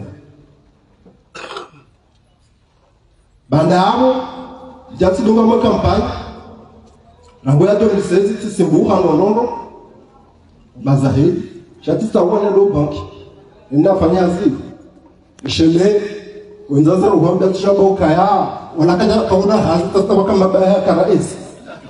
banda hapo jati dunga mo kampani rango ya 2016 tisimbuha nonondo bazahili jati tawana do banki nafanya hazi Shele wenzaza ukwambia tushamba ukaya wanakaja kaona hasa tata kama baya ka rais.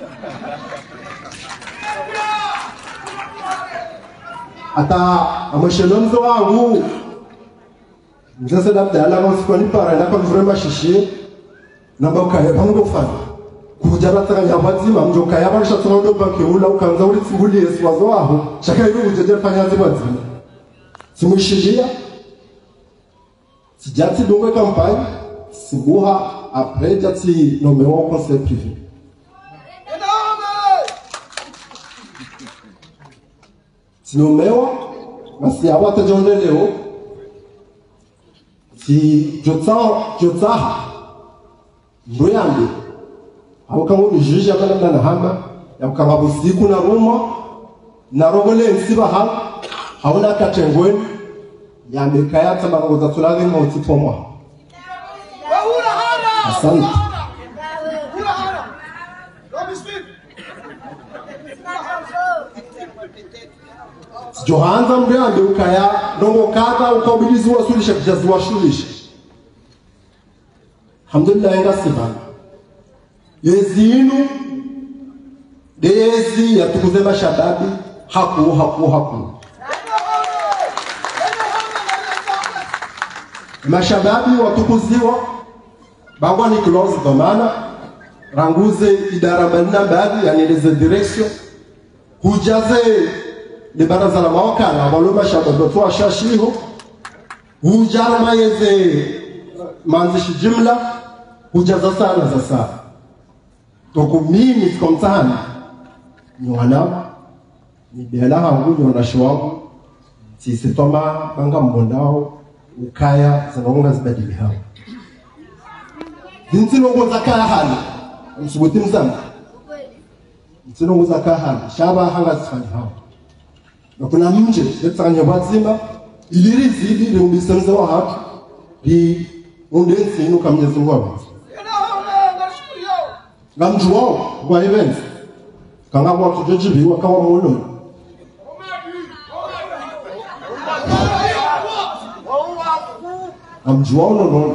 Ata ameshelonzo wangu mzasa dabda ala msikoni para na kwa vrema shishi na bakaya bango fana kujara tanga yabazima mjoka yabasha tsondo bakeula ukanza uri tsimbuli yesu wazo aho shaka yiru ujeje fanya zibazima simushiria sijati dongo campagne sibuha après jati nommé conseil privé sinomewa basi awata jonde leo si jotsa ndoyambe au kama ni juge abana na hamba ya kama busiku na Roma na rogole nsiba hauna katengweni ya mekaya tama ngoza tulave mauti pomwa asante Johanza mbeambe ukaya ndongo kaka ukabilizi wasulisha kijazi washulisha alhamdulillah ngasibana yezinu dezi yatukuze mashababi haku mashababi watukuziwa bangwa ni close dhamana ranguze idara balina baadhi yani les directions hujaze le baraza la mawakala walo mashababi tu ashashiho hujara mayeze manzishi jumla hujaza sana za sana toko mimi tukomtana ni wana ni bila hangu ni wanashawabu sisi toma banga mbondao ukaya zinaonga zibadili hao zintinongo zakaya hali msubuti mzama zintinongo zakaya hali shaba hanga zifani hao na kuna mje yetsanya bazima ilirizi ili umbisenza wa hatu di undensi inu kamnyezi mwabu ngamjuo kwa events kanga watu jojibi wakawa mwono ngamjuo no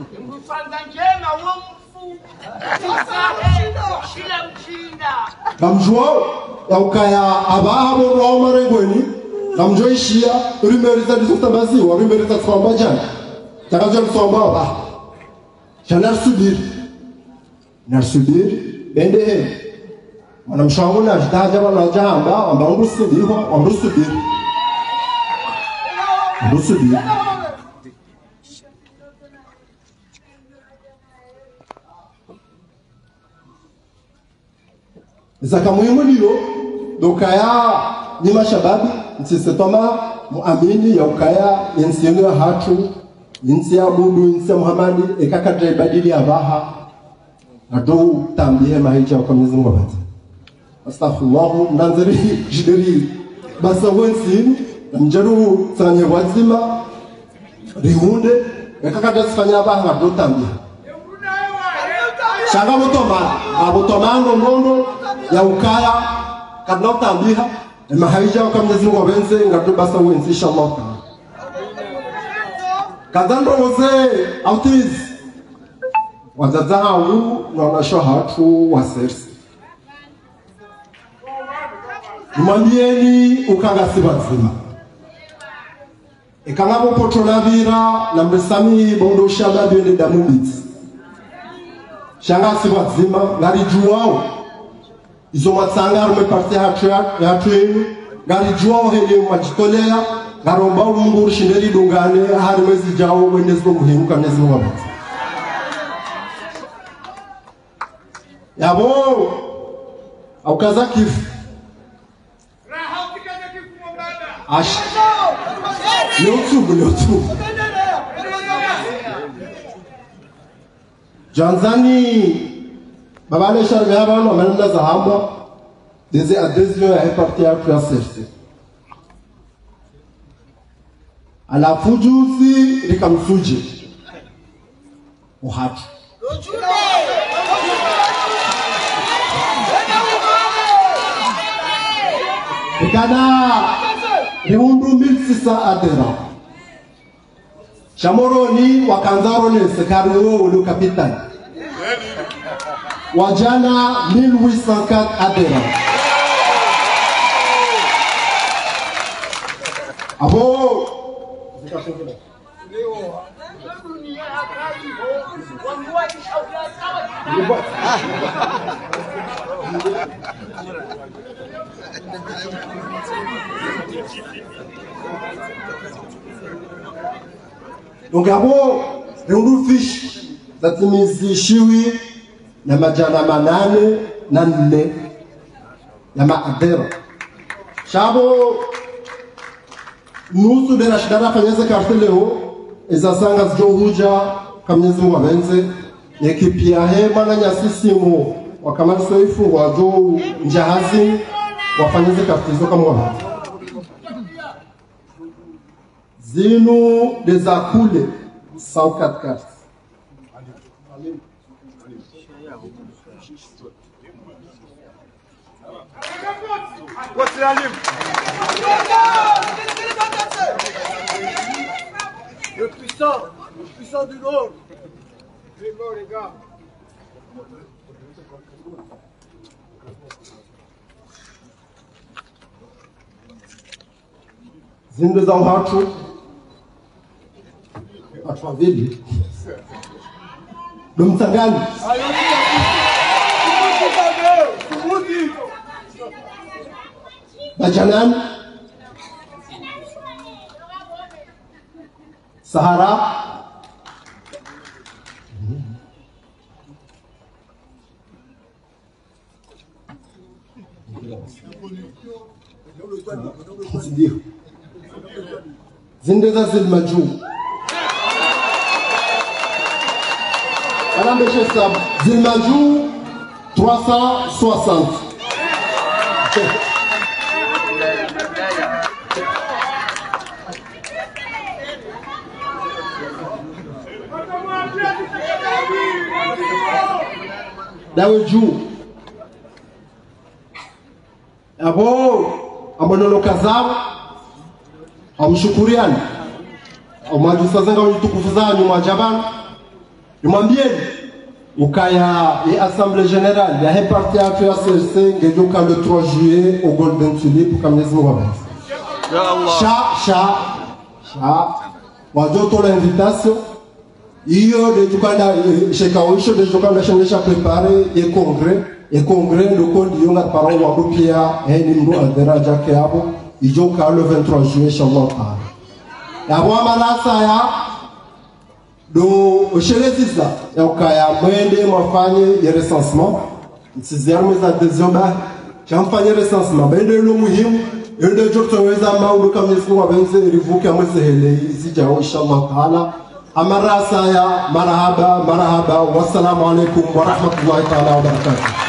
ngamjuo ya ukaya abahabo romarengweni ngamjuo ishia urimeriza disutabazi wa urimeriza tsomba jana takaja tsomba ba jana nasubiri bende he wanamshauri na jitaja wala jamba ambapo sidiho wamrusubiri zaka muhimu ndio dokaya ni mashababi sisi toma muamini ya ukaya yensiyo ya hatu yensi ya budu yensi ya Muhammad ekakadre badili abaha ado tambie mahija kwa Mwenyezi Mungu basi astaghfirullah nanzeri jideri basa wensi mjaru tsanya wazima riunde ekakadre sifanya abaha ado tambie shanga abotomano ngondo ya ukaya kadna tambia mahija kwa Mwenyezi Mungu benze ngado basa wensi inshallah kadando wose autiz wazazangu na wanashahatu wa sersi mwambieni ukanga sibazima ikangabo potonavira na mbesami bondo shaba bende damubiti shanga sibazima ngari juwao izo matsanga rume parti hatu yenu ngari juwao hele mwajitolea ngaromba Mungu ushinderi dungane hari mwezi jao wenezgo muhimu kanezi mwabiti yabo au kaza kifu ash leo tu Janzani babale sharbe abano amelenda zahamba des adhésions à répartir à CRC ala fujuzi likamsuje uhatu Ikana riundu 1600 adhérents Chamoroni wakanzaro ne sekario ulu kapitani. Wajana 1804 adhérents. Abo donc abo ndio fish zatimizishiwi na majana manane na 4 ya maadhera shabo nusu de la shidara fanyeze karte leo ezasanga zijohuja kamnyezi Mungu abenze ekipia hema na nyasisimu wakamani soifu wajo njahazi wafanyeze karte hizo kama wana zinu dezakule 104 cartes. Le puissant du Nord. Les morts, les gars. Zindu za watu wawili dumtangani Bajanan Sahara Zindeza Zilmaju Madame Bechesab Zilmaju 360 Dawe juu abo amonolo kazao amshukuriani amajusa zanga utukufu zanyu mwajabana nimwambieni ukaya ya assemblée générale ya reparti ya CRC ngejoka le 3 juillet au Golden Tulip comme Mwenyezi Mungu abariki ya Allah sha wajoto la invitation iyo de tukanda shekawisho de tukanda shangesha prepare e congrès de kondi yonga parole wa kupia ni mdo aderaja ke hapo ijoka le 23 juillet inshallah taala ya bwa malasa ya do shelezisa ya ukaya mwende mafanye ya recensement sizarme za dezioba chamfanye recensement bende lo muhimu ende jotoweza maulu kama Yesu abenze rivuka mweze hele izijao inshallah taala amarasa ya marhaba wassalamu alaikum wa rahmatullahi taala wa barakatuh.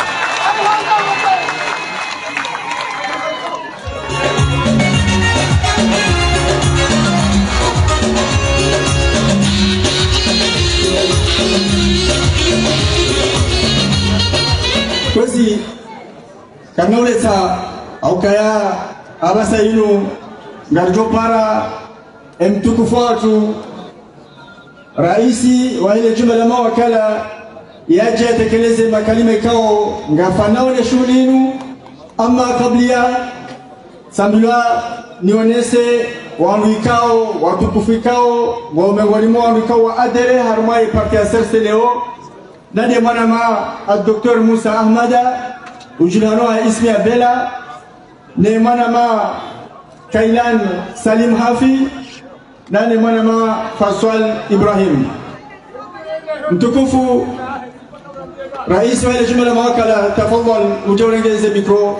Kwezi kanoleta aukaya abasa inu ngarjo para mtukufu watu raisi wa ile jumla la mawakala yaje atekeleze makalima kao ngafanao shughuli inu ama kabla sambilwa nionese wanuikao watukufikao waumewalimu wanuikao wa adere harumai parti ya serse leo nade manama Dr. Musa Ahmada ujilano wa ismi Abela ne manama Kailan Salim Hafi nane manama Faswal Ibrahim mtukufu rais wa jumla mawakala tafadhal ujawengeze mikro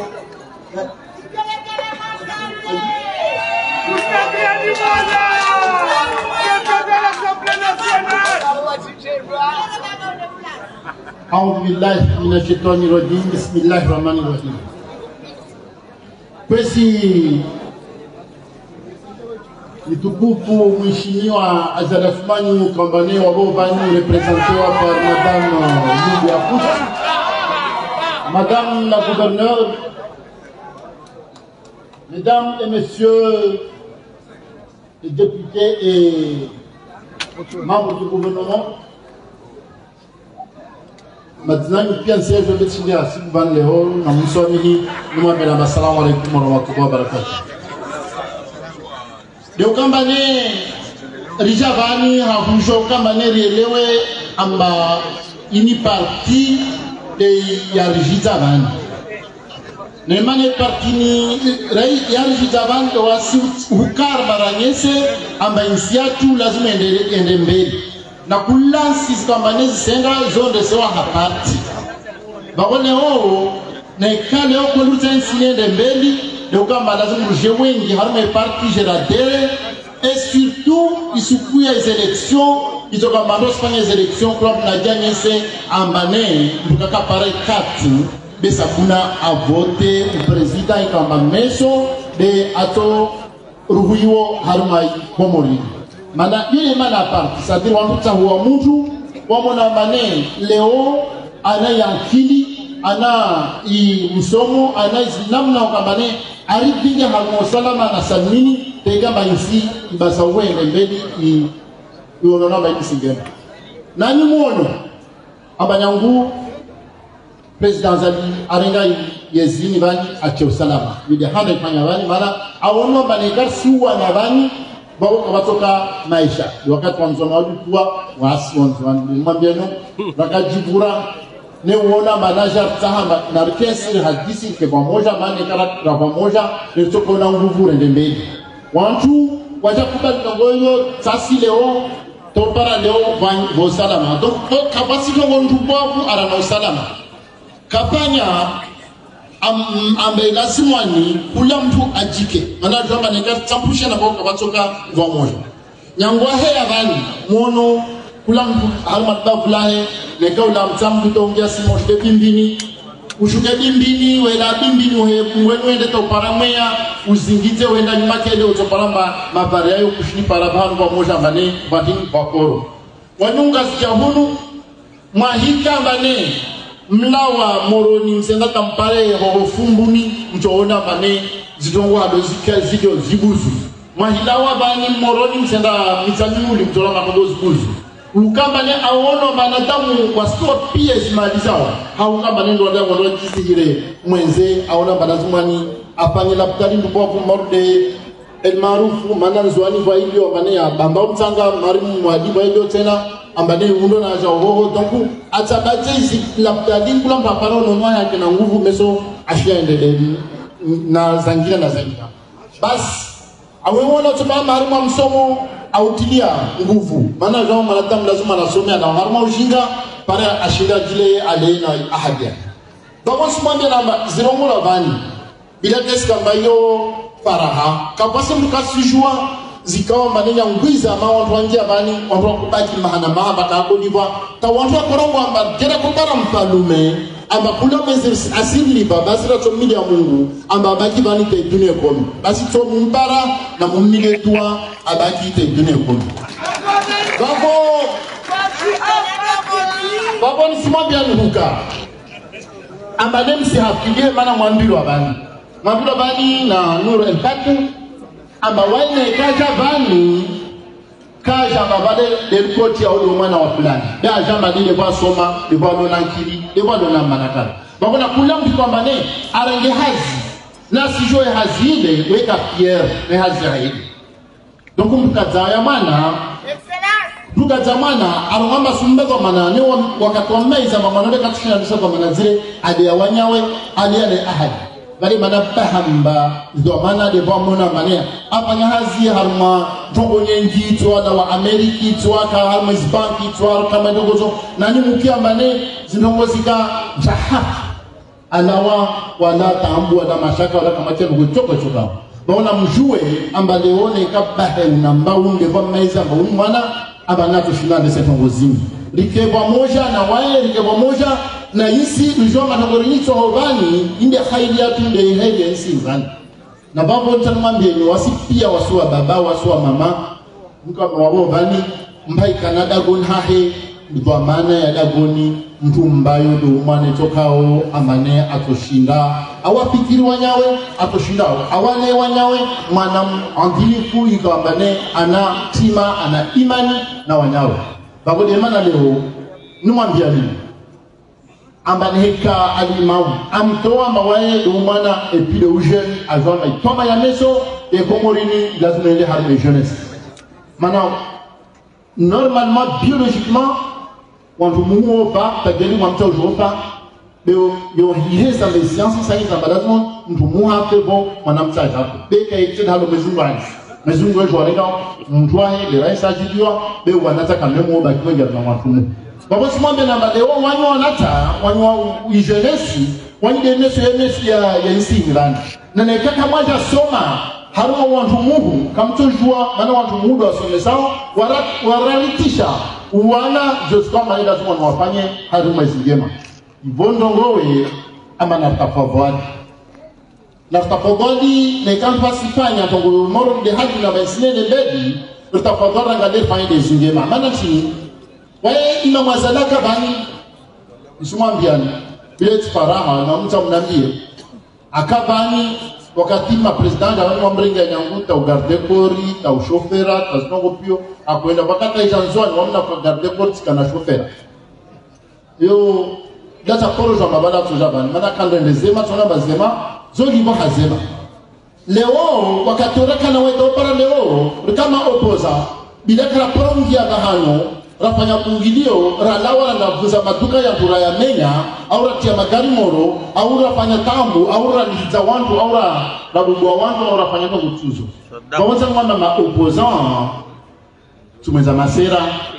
أعوذ بالله من الشيطان الرجيم بسم الله الرحمن الرحيم. Kwesi mtukufu mheshimiwa Azarafmani Kambane wabovani representewa par madame Lydia Fouch, madame la gouverneure, mesdames et messieurs les députés et membres du gouvernement. Maintenant, nous sommes siège de Béthinia, si vous venez les halls, nous sommes ici, nous sommes là, assalamu alaikum wa rahmatullahi wa barakatuh. De Okambane, Rijavani, Hafujo, Okambane, Rielewe, Amba, ini parti de Yarijavani. Nemane parti ni Yarijavani, wasi ukar baranyese, Amba insiatu, lazima ende mbele. Na kulansi zikambanezi senga zonde sewa hapati bagone oo na ikale o kuluza insinende mbeli dokamba lazima ruje wengi harme parti geradere et surtout isukuya les élections izokamba ndo spanya les élections club na janyese ambane mukaka pare kati besa kuna a voter le président ikamba meso de ato ruhuiwo harmai komori mana yule mana parti c'est-à-dire wamuta huwa mtu wamona mane leo ana yankili ana msomo ana namna ukambane aripinga hapo salama na salmini tegamba insi ibasa uwende mbele uonona baiti singena nani muono abanyangu president zali arenga yezini bani ache usalama bide hande fanya bani mara awono banekar siwa na bani bao kabatoka maisha wakati wa mzoma walikuwa waasi mwambiano wakajibura ne uona manager tahamba na rikesi hadisi ke pamoja mane kara pamoja nitoko na nguvu rende mbele watu wajakubali ngoyo sasi leo topara leo vo salama donc kapasi ngo ndubavu ara na salama kapanya ambe lazimani kula mtu ajike maana jamba neka tampusha na kwa kabatoka vo moja nyangwa heya bani mono kula mtu alma bavulahe neka ula mtambu tongea simoshte bimbini ushuke bimbini wela bimbini wende toparamea uzingite wenda nyuma kele utoparamba mabari yayo kushini parabanu kwa moja mbane batini bakoro wanyunga zijahunu mahika mbane mlawa moroni msenga kampare hofumbuni mchoona mbane zidongwa dozika zidio zibuzu mahilawa bani moroni msenga mitanyuli mtola makondo zibuzu ukambane awono manadamu kwa store PS malizao haukambane ndo ndio ndo kisihire mwenze aona banazumani apanye labdari ndo morde el maarufu mananzwani kwa hivyo bane ya bamba mtanga marimu mwadi kwa hivyo tena ambane undo na jaho donc atabate izi labdari kula mpaparo no mwa yake na nguvu meso ashia endele na zangira basi aweona tuma marimu msomo autilia nguvu maana jao malatamu lazima nasomea na harma ujinga para ashinda jile alena ahadia donc simwambia namba zirongola bani bila deska mbayo faraha kapasa mkasijua zikawa manenya ngwiza ma watu wangia bani watu kubaki mahana mahaba kako diva ta watu korongo amba jera kupara mpalume amba kula mezi asili baba sira to mili ya Mungu amba baki bani te dunia komi basi to mbara na mumile tua abaki te dunia komi babo ni simwambia nuka amba nemsi hafikie mana mwambilo bani na nuru empatu amba wane kaja bani kaja babale delipoti ya ule mwana wa fulani ya jamba dile kwa soma kwa dona nkili kwa dona manakala bakona kula mtu kwamba ne arenge hazi na sijoe hazi ile weka pierre ne hazi haidi donc mkazaya mana excellence mwana arongamba sumbego mana ne wakati wa maiza mama katika nisaba manazire ade ya wanyawe aliane ahadi bali mana pahamba zomana de bomona mania apanya hazi harma jongo nyengi twala wa Ameriki twaka harma banki twala kama dogozo nani mukia mane zinongozika jaha alawa wala tambu wala mashaka wala kama chelo kuchoka choka baona mjue amba leone kabahe na mbaunge kwa maiza mwana abana tushindane setongozini likebwa moja na wale likebwa moja na yisi nijoma na gorinito hobani inde haidi ya tunde hege yisi ngani na babo ntanumambie ni wasipia wasuwa baba wasuwa mama mka mwabo bani mbai kanada gon hahe ndwa mana ya dagoni mtu mbayo do umane tokao amane atoshinda awafikiri wanyawe atoshindao awale wanyawe mwana andilifu ikawambane ana tima ana imani na wanyawe bagode mana leo numwambia nini ambane heka alimamu amtoa mawae do mwana epide ujeni azona itoma ya meso e komorini lazima ile harme jeunesse maintenant normalement biologiquement quand on mourut pas tageli mwamta ujopa yo yesa les sciences ça ils emballement on mourut que bon mwanamta japo beka ite halo mezungu jwareka mtwae le raisa jidiwa be wanata kamemo ba kwengera na watu babo simambe na baleo wanyo nata wanyo jeunesse wanyo jeunesse ya insinglandi na nekaka mwaja soma haruma wantu muhu kamtojua mana wantu muhu wasomesao waralitisha wana jusqu'à maida zuma wafanye haruma zingema ibondongowe ama naftapovali nekampa sifanya tongo moro de haji na basine de bedi utafadhara ngale fanye de zingema mana chini wae ima mazalaka bani isumambiani ile faraha na mtu mnambie akabani wakati ma president wa mrenga nyanguta ugarde kori ta ushofera ta snogopio akwenda wakati ijanzwani wamna kwa garde kori kana shofera yo data koro za mabala tujabani mana kandende zema tona bazema zogi bo hazema leo wakati rekana wedo para leo kama opoza bila kala prongia bahano rafanya kungilio ralawa na kuza maduka ya buraya menya au ratia magari moro au rafanya tambu au raliza wantu au rabugwa wantu au rafanya kutuzo kwa wanza ngwana ma opposant tumeza masera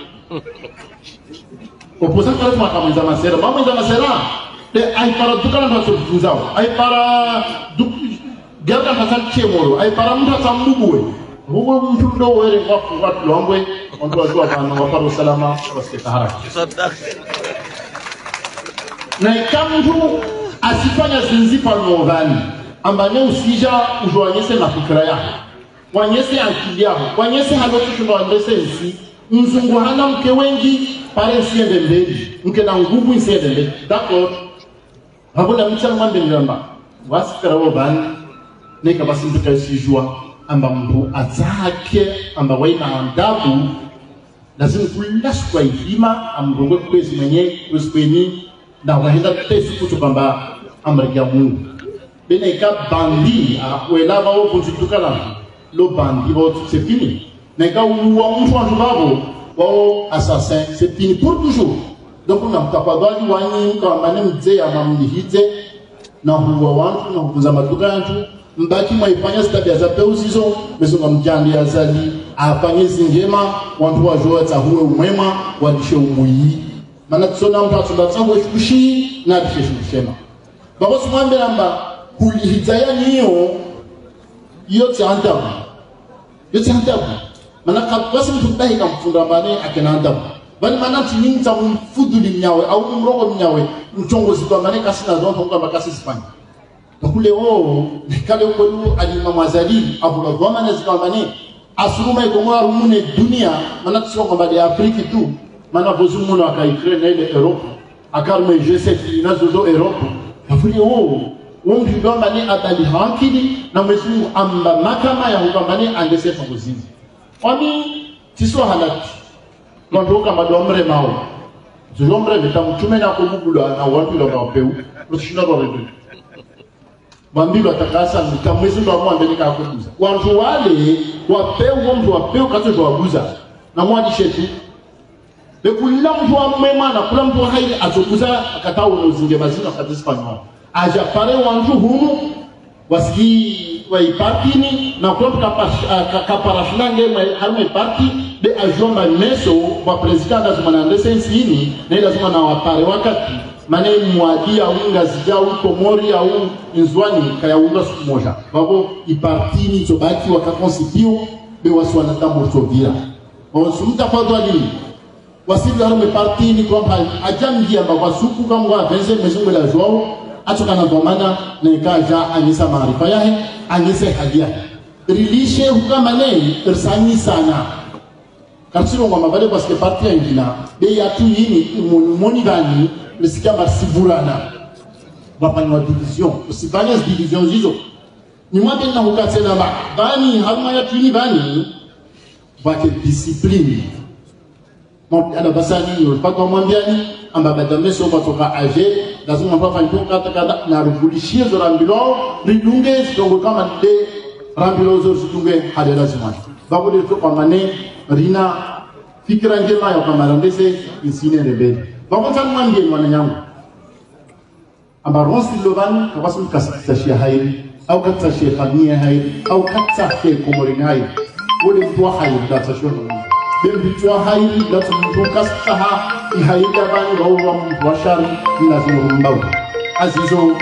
opposant kala tumakameza masera mameza masera de ay para duka na tuzao ay para gerda pasal chemoro ay para mta tambuwe huwa mtu ndo were kwa watu longwe onto watu bana waparo salama wasike haraka na kamtu asifanya zinzipa novani ambane usija ujoanyese na fikra yako wanyese akili yako wanyese halotu tunaondese nsi mzungu hana mke wengi pare siende mbele mke na nguvu siende mbele d'accord hakuna mchana mwambe nilamba wasikara wobani nika basi mtu kaisijua amba mtu azake amba waina andabu lazima kulashu kwa hima amrongo kwezi mwenye kwezi na wahenda tesu kutubamba amriya Mungu bena ika bandi wela bao kunzitukala lo bandi bo c'est fini na ika uwa mtu anjubabo wao assassin c'est fini pour toujours donc on a tapadwali wani kwa manem mzee ya mamlihite na huwa wantu na kuza matuka yantu mbaki mwaifanya tabia za peusizo mesonga mjandi azali afanye zingema wantu wajoa tahuwe umwema wadishe umuyi mana tsona mtu atsango shushi na dishe shushema babo simwambe namba kulihitaya niyo yote andabu mana kabasi mtu tahi kamfunda mane akena andabu bani mana tininta mfuduli mnyawe au mrogo mnyawe mchongozi kwa mane kasi na zonto kwa makasi sifanya kule wao kale uko alima mazali avuga goma na zikamani asuruma ikongoa rumune dunia mana tsiko kwa badi Afrika tu mana bozumu aka Ukraine ile Europe akarme G7 inazo Europe kule wao wongi goma ni abali hankili na mwezimu amba makama ya ngomani angese fongozizi wami tiso halati ndoka madomre mao zombre vitamtume na kumugula na watu la wapeu tushinda kwa redu bambilu atakasa mtamwezi ndo amwambe nikakubuza watu wale wapeu mtu wapeu kato ndo wabuza na mwadi shetu bekulila mtu wa mwema na kula mtu wa haili azokuza akatao unozinge mazina katispanyo aja pare wantu hunu wasiki wa ipartini na kula mtu kaparashinange harume parti de ajomba meso wa president lazima na ndese ini na lazima na wapare wakati mane mwadia unga zija uko mori au inzwani kaya unga siku moja babo ipartini tobaki wakakonsipio be waswana tambo tovira wasumta fadwa nini wasivyo harume partini kwa ajamgia baba suku kama venze mezungu la joao atoka na domana na ikaja anisa maarifa yake anise hadia rilishe hukamane irsani sana katsiro ngoma bale paske parti ingina be yatu yini moni bani mesikia masivurana wafanywa division usifanye division hizo ni mwambie na ukatela bani halma ya tini bani wake discipline ana basani ulipata mwambiani amba badameso batoka age lazima mpafanya kata na rubulishie zo rambilo ridunge zitongo kama de rambilo zo zitunge hade lazima babo de to kwa mane rina fikira njema ya kama randese isine rebeli babo tan mwambie wananyangu amba ronsi loban kwa sababu kasashia hairi au kasashia khamia hairi au kasashia komorini hairi wole mtu hairi kasashia bembitua hairi latu mtu kasaha ihaida bani bawa mtu washari lazima mbao azizo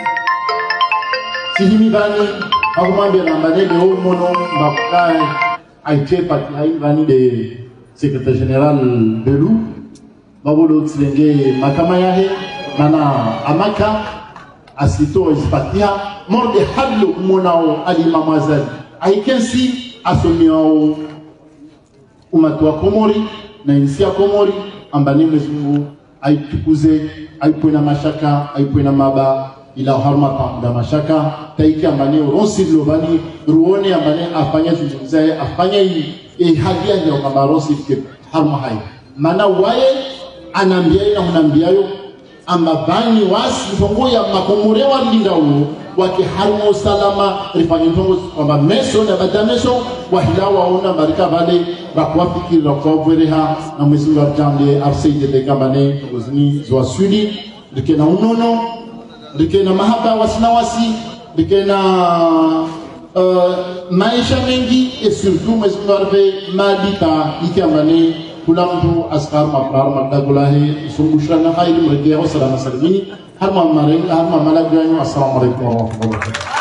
sihimi bani au mwambie na mbadele mono mbakai aite pati hairi bani de secrétaire général Belou babolo tsilenge makama yahe mana amaka asito ispatia morde hadlo kumonao alimamazali aikensi asomiao umatu wa Komori na insi ya Komori ambani Mwenyezi aitukuze aipwe mashaka aipwe maba ila harma pa mashaka taiki ambani ronsi lobani ruone ambani afanya zungumzaye afanya hadia ya kama ronsi ke harma hai mana waye anambia na unambiayo ambabani wasi fongo ya makomore wa lindao wake harmo salama rifanye ntongo kwamba meso na badameso wahila waona barika vale rakwafikiri rakwavwereha na mwezi wa jambe arseide de kambane tozini zwa sudi dike na unono dike na mahaba wasinawasi dike na maisha mengi et surtout mwezi wa rve madita ikambane kula mtu askar maprar madagulahi sungushra na khairi mrediya wa salama salimini harma marin harma malagani assalamu alaikum warahmatullahi wabarakatuh.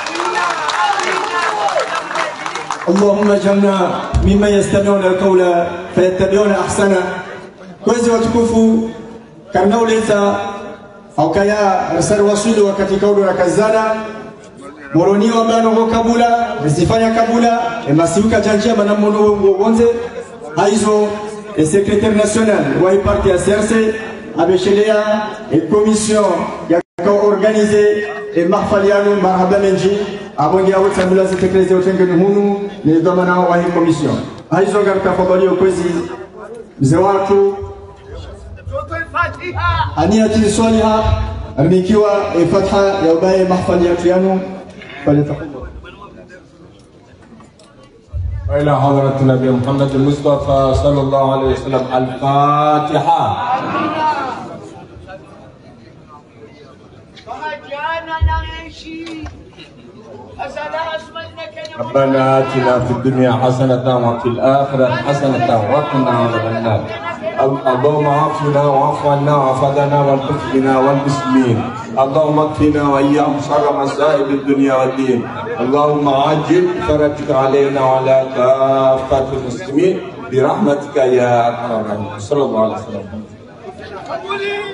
اللهم اجعلنا ممن يستمعون القول فيتبعون احسنه. Kwezi watukufu karnauleta au kaya rasal wasilu wakati kaulo na kazana moroni wa bano kabula nisifanya kabula emasiuka janjia manamono ngogonze aizo le secrétaire national wa parti à CRC abeshelea et commission ya organisé et mahfaliano marhaba menji abongia utambula zitekeleze utengeni hunu ni dhamana wa hii commission aizo garka fadhali kwezi mzee watu aniyati swaliha armikiwa fatha ya ubaye mahfaliatu yanu فليتفضل. وإلى حضرة النبي محمد المصطفى صلى الله عليه وسلم الفاتحة. ربنا آتنا في الدنيا حسنة وفي الآخرة حسنة وقنا عذاب النار. اللهم عافنا واعف عنا وعافنا والطف بنا والمسلمين. اللهم اكفنا واياهم شر مصائب الدنيا والدين. اللهم عجل فرجك علينا وعلى كافة المسلمين برحمتك يا ارحم الراحمين. صلى الله عليه وسلم.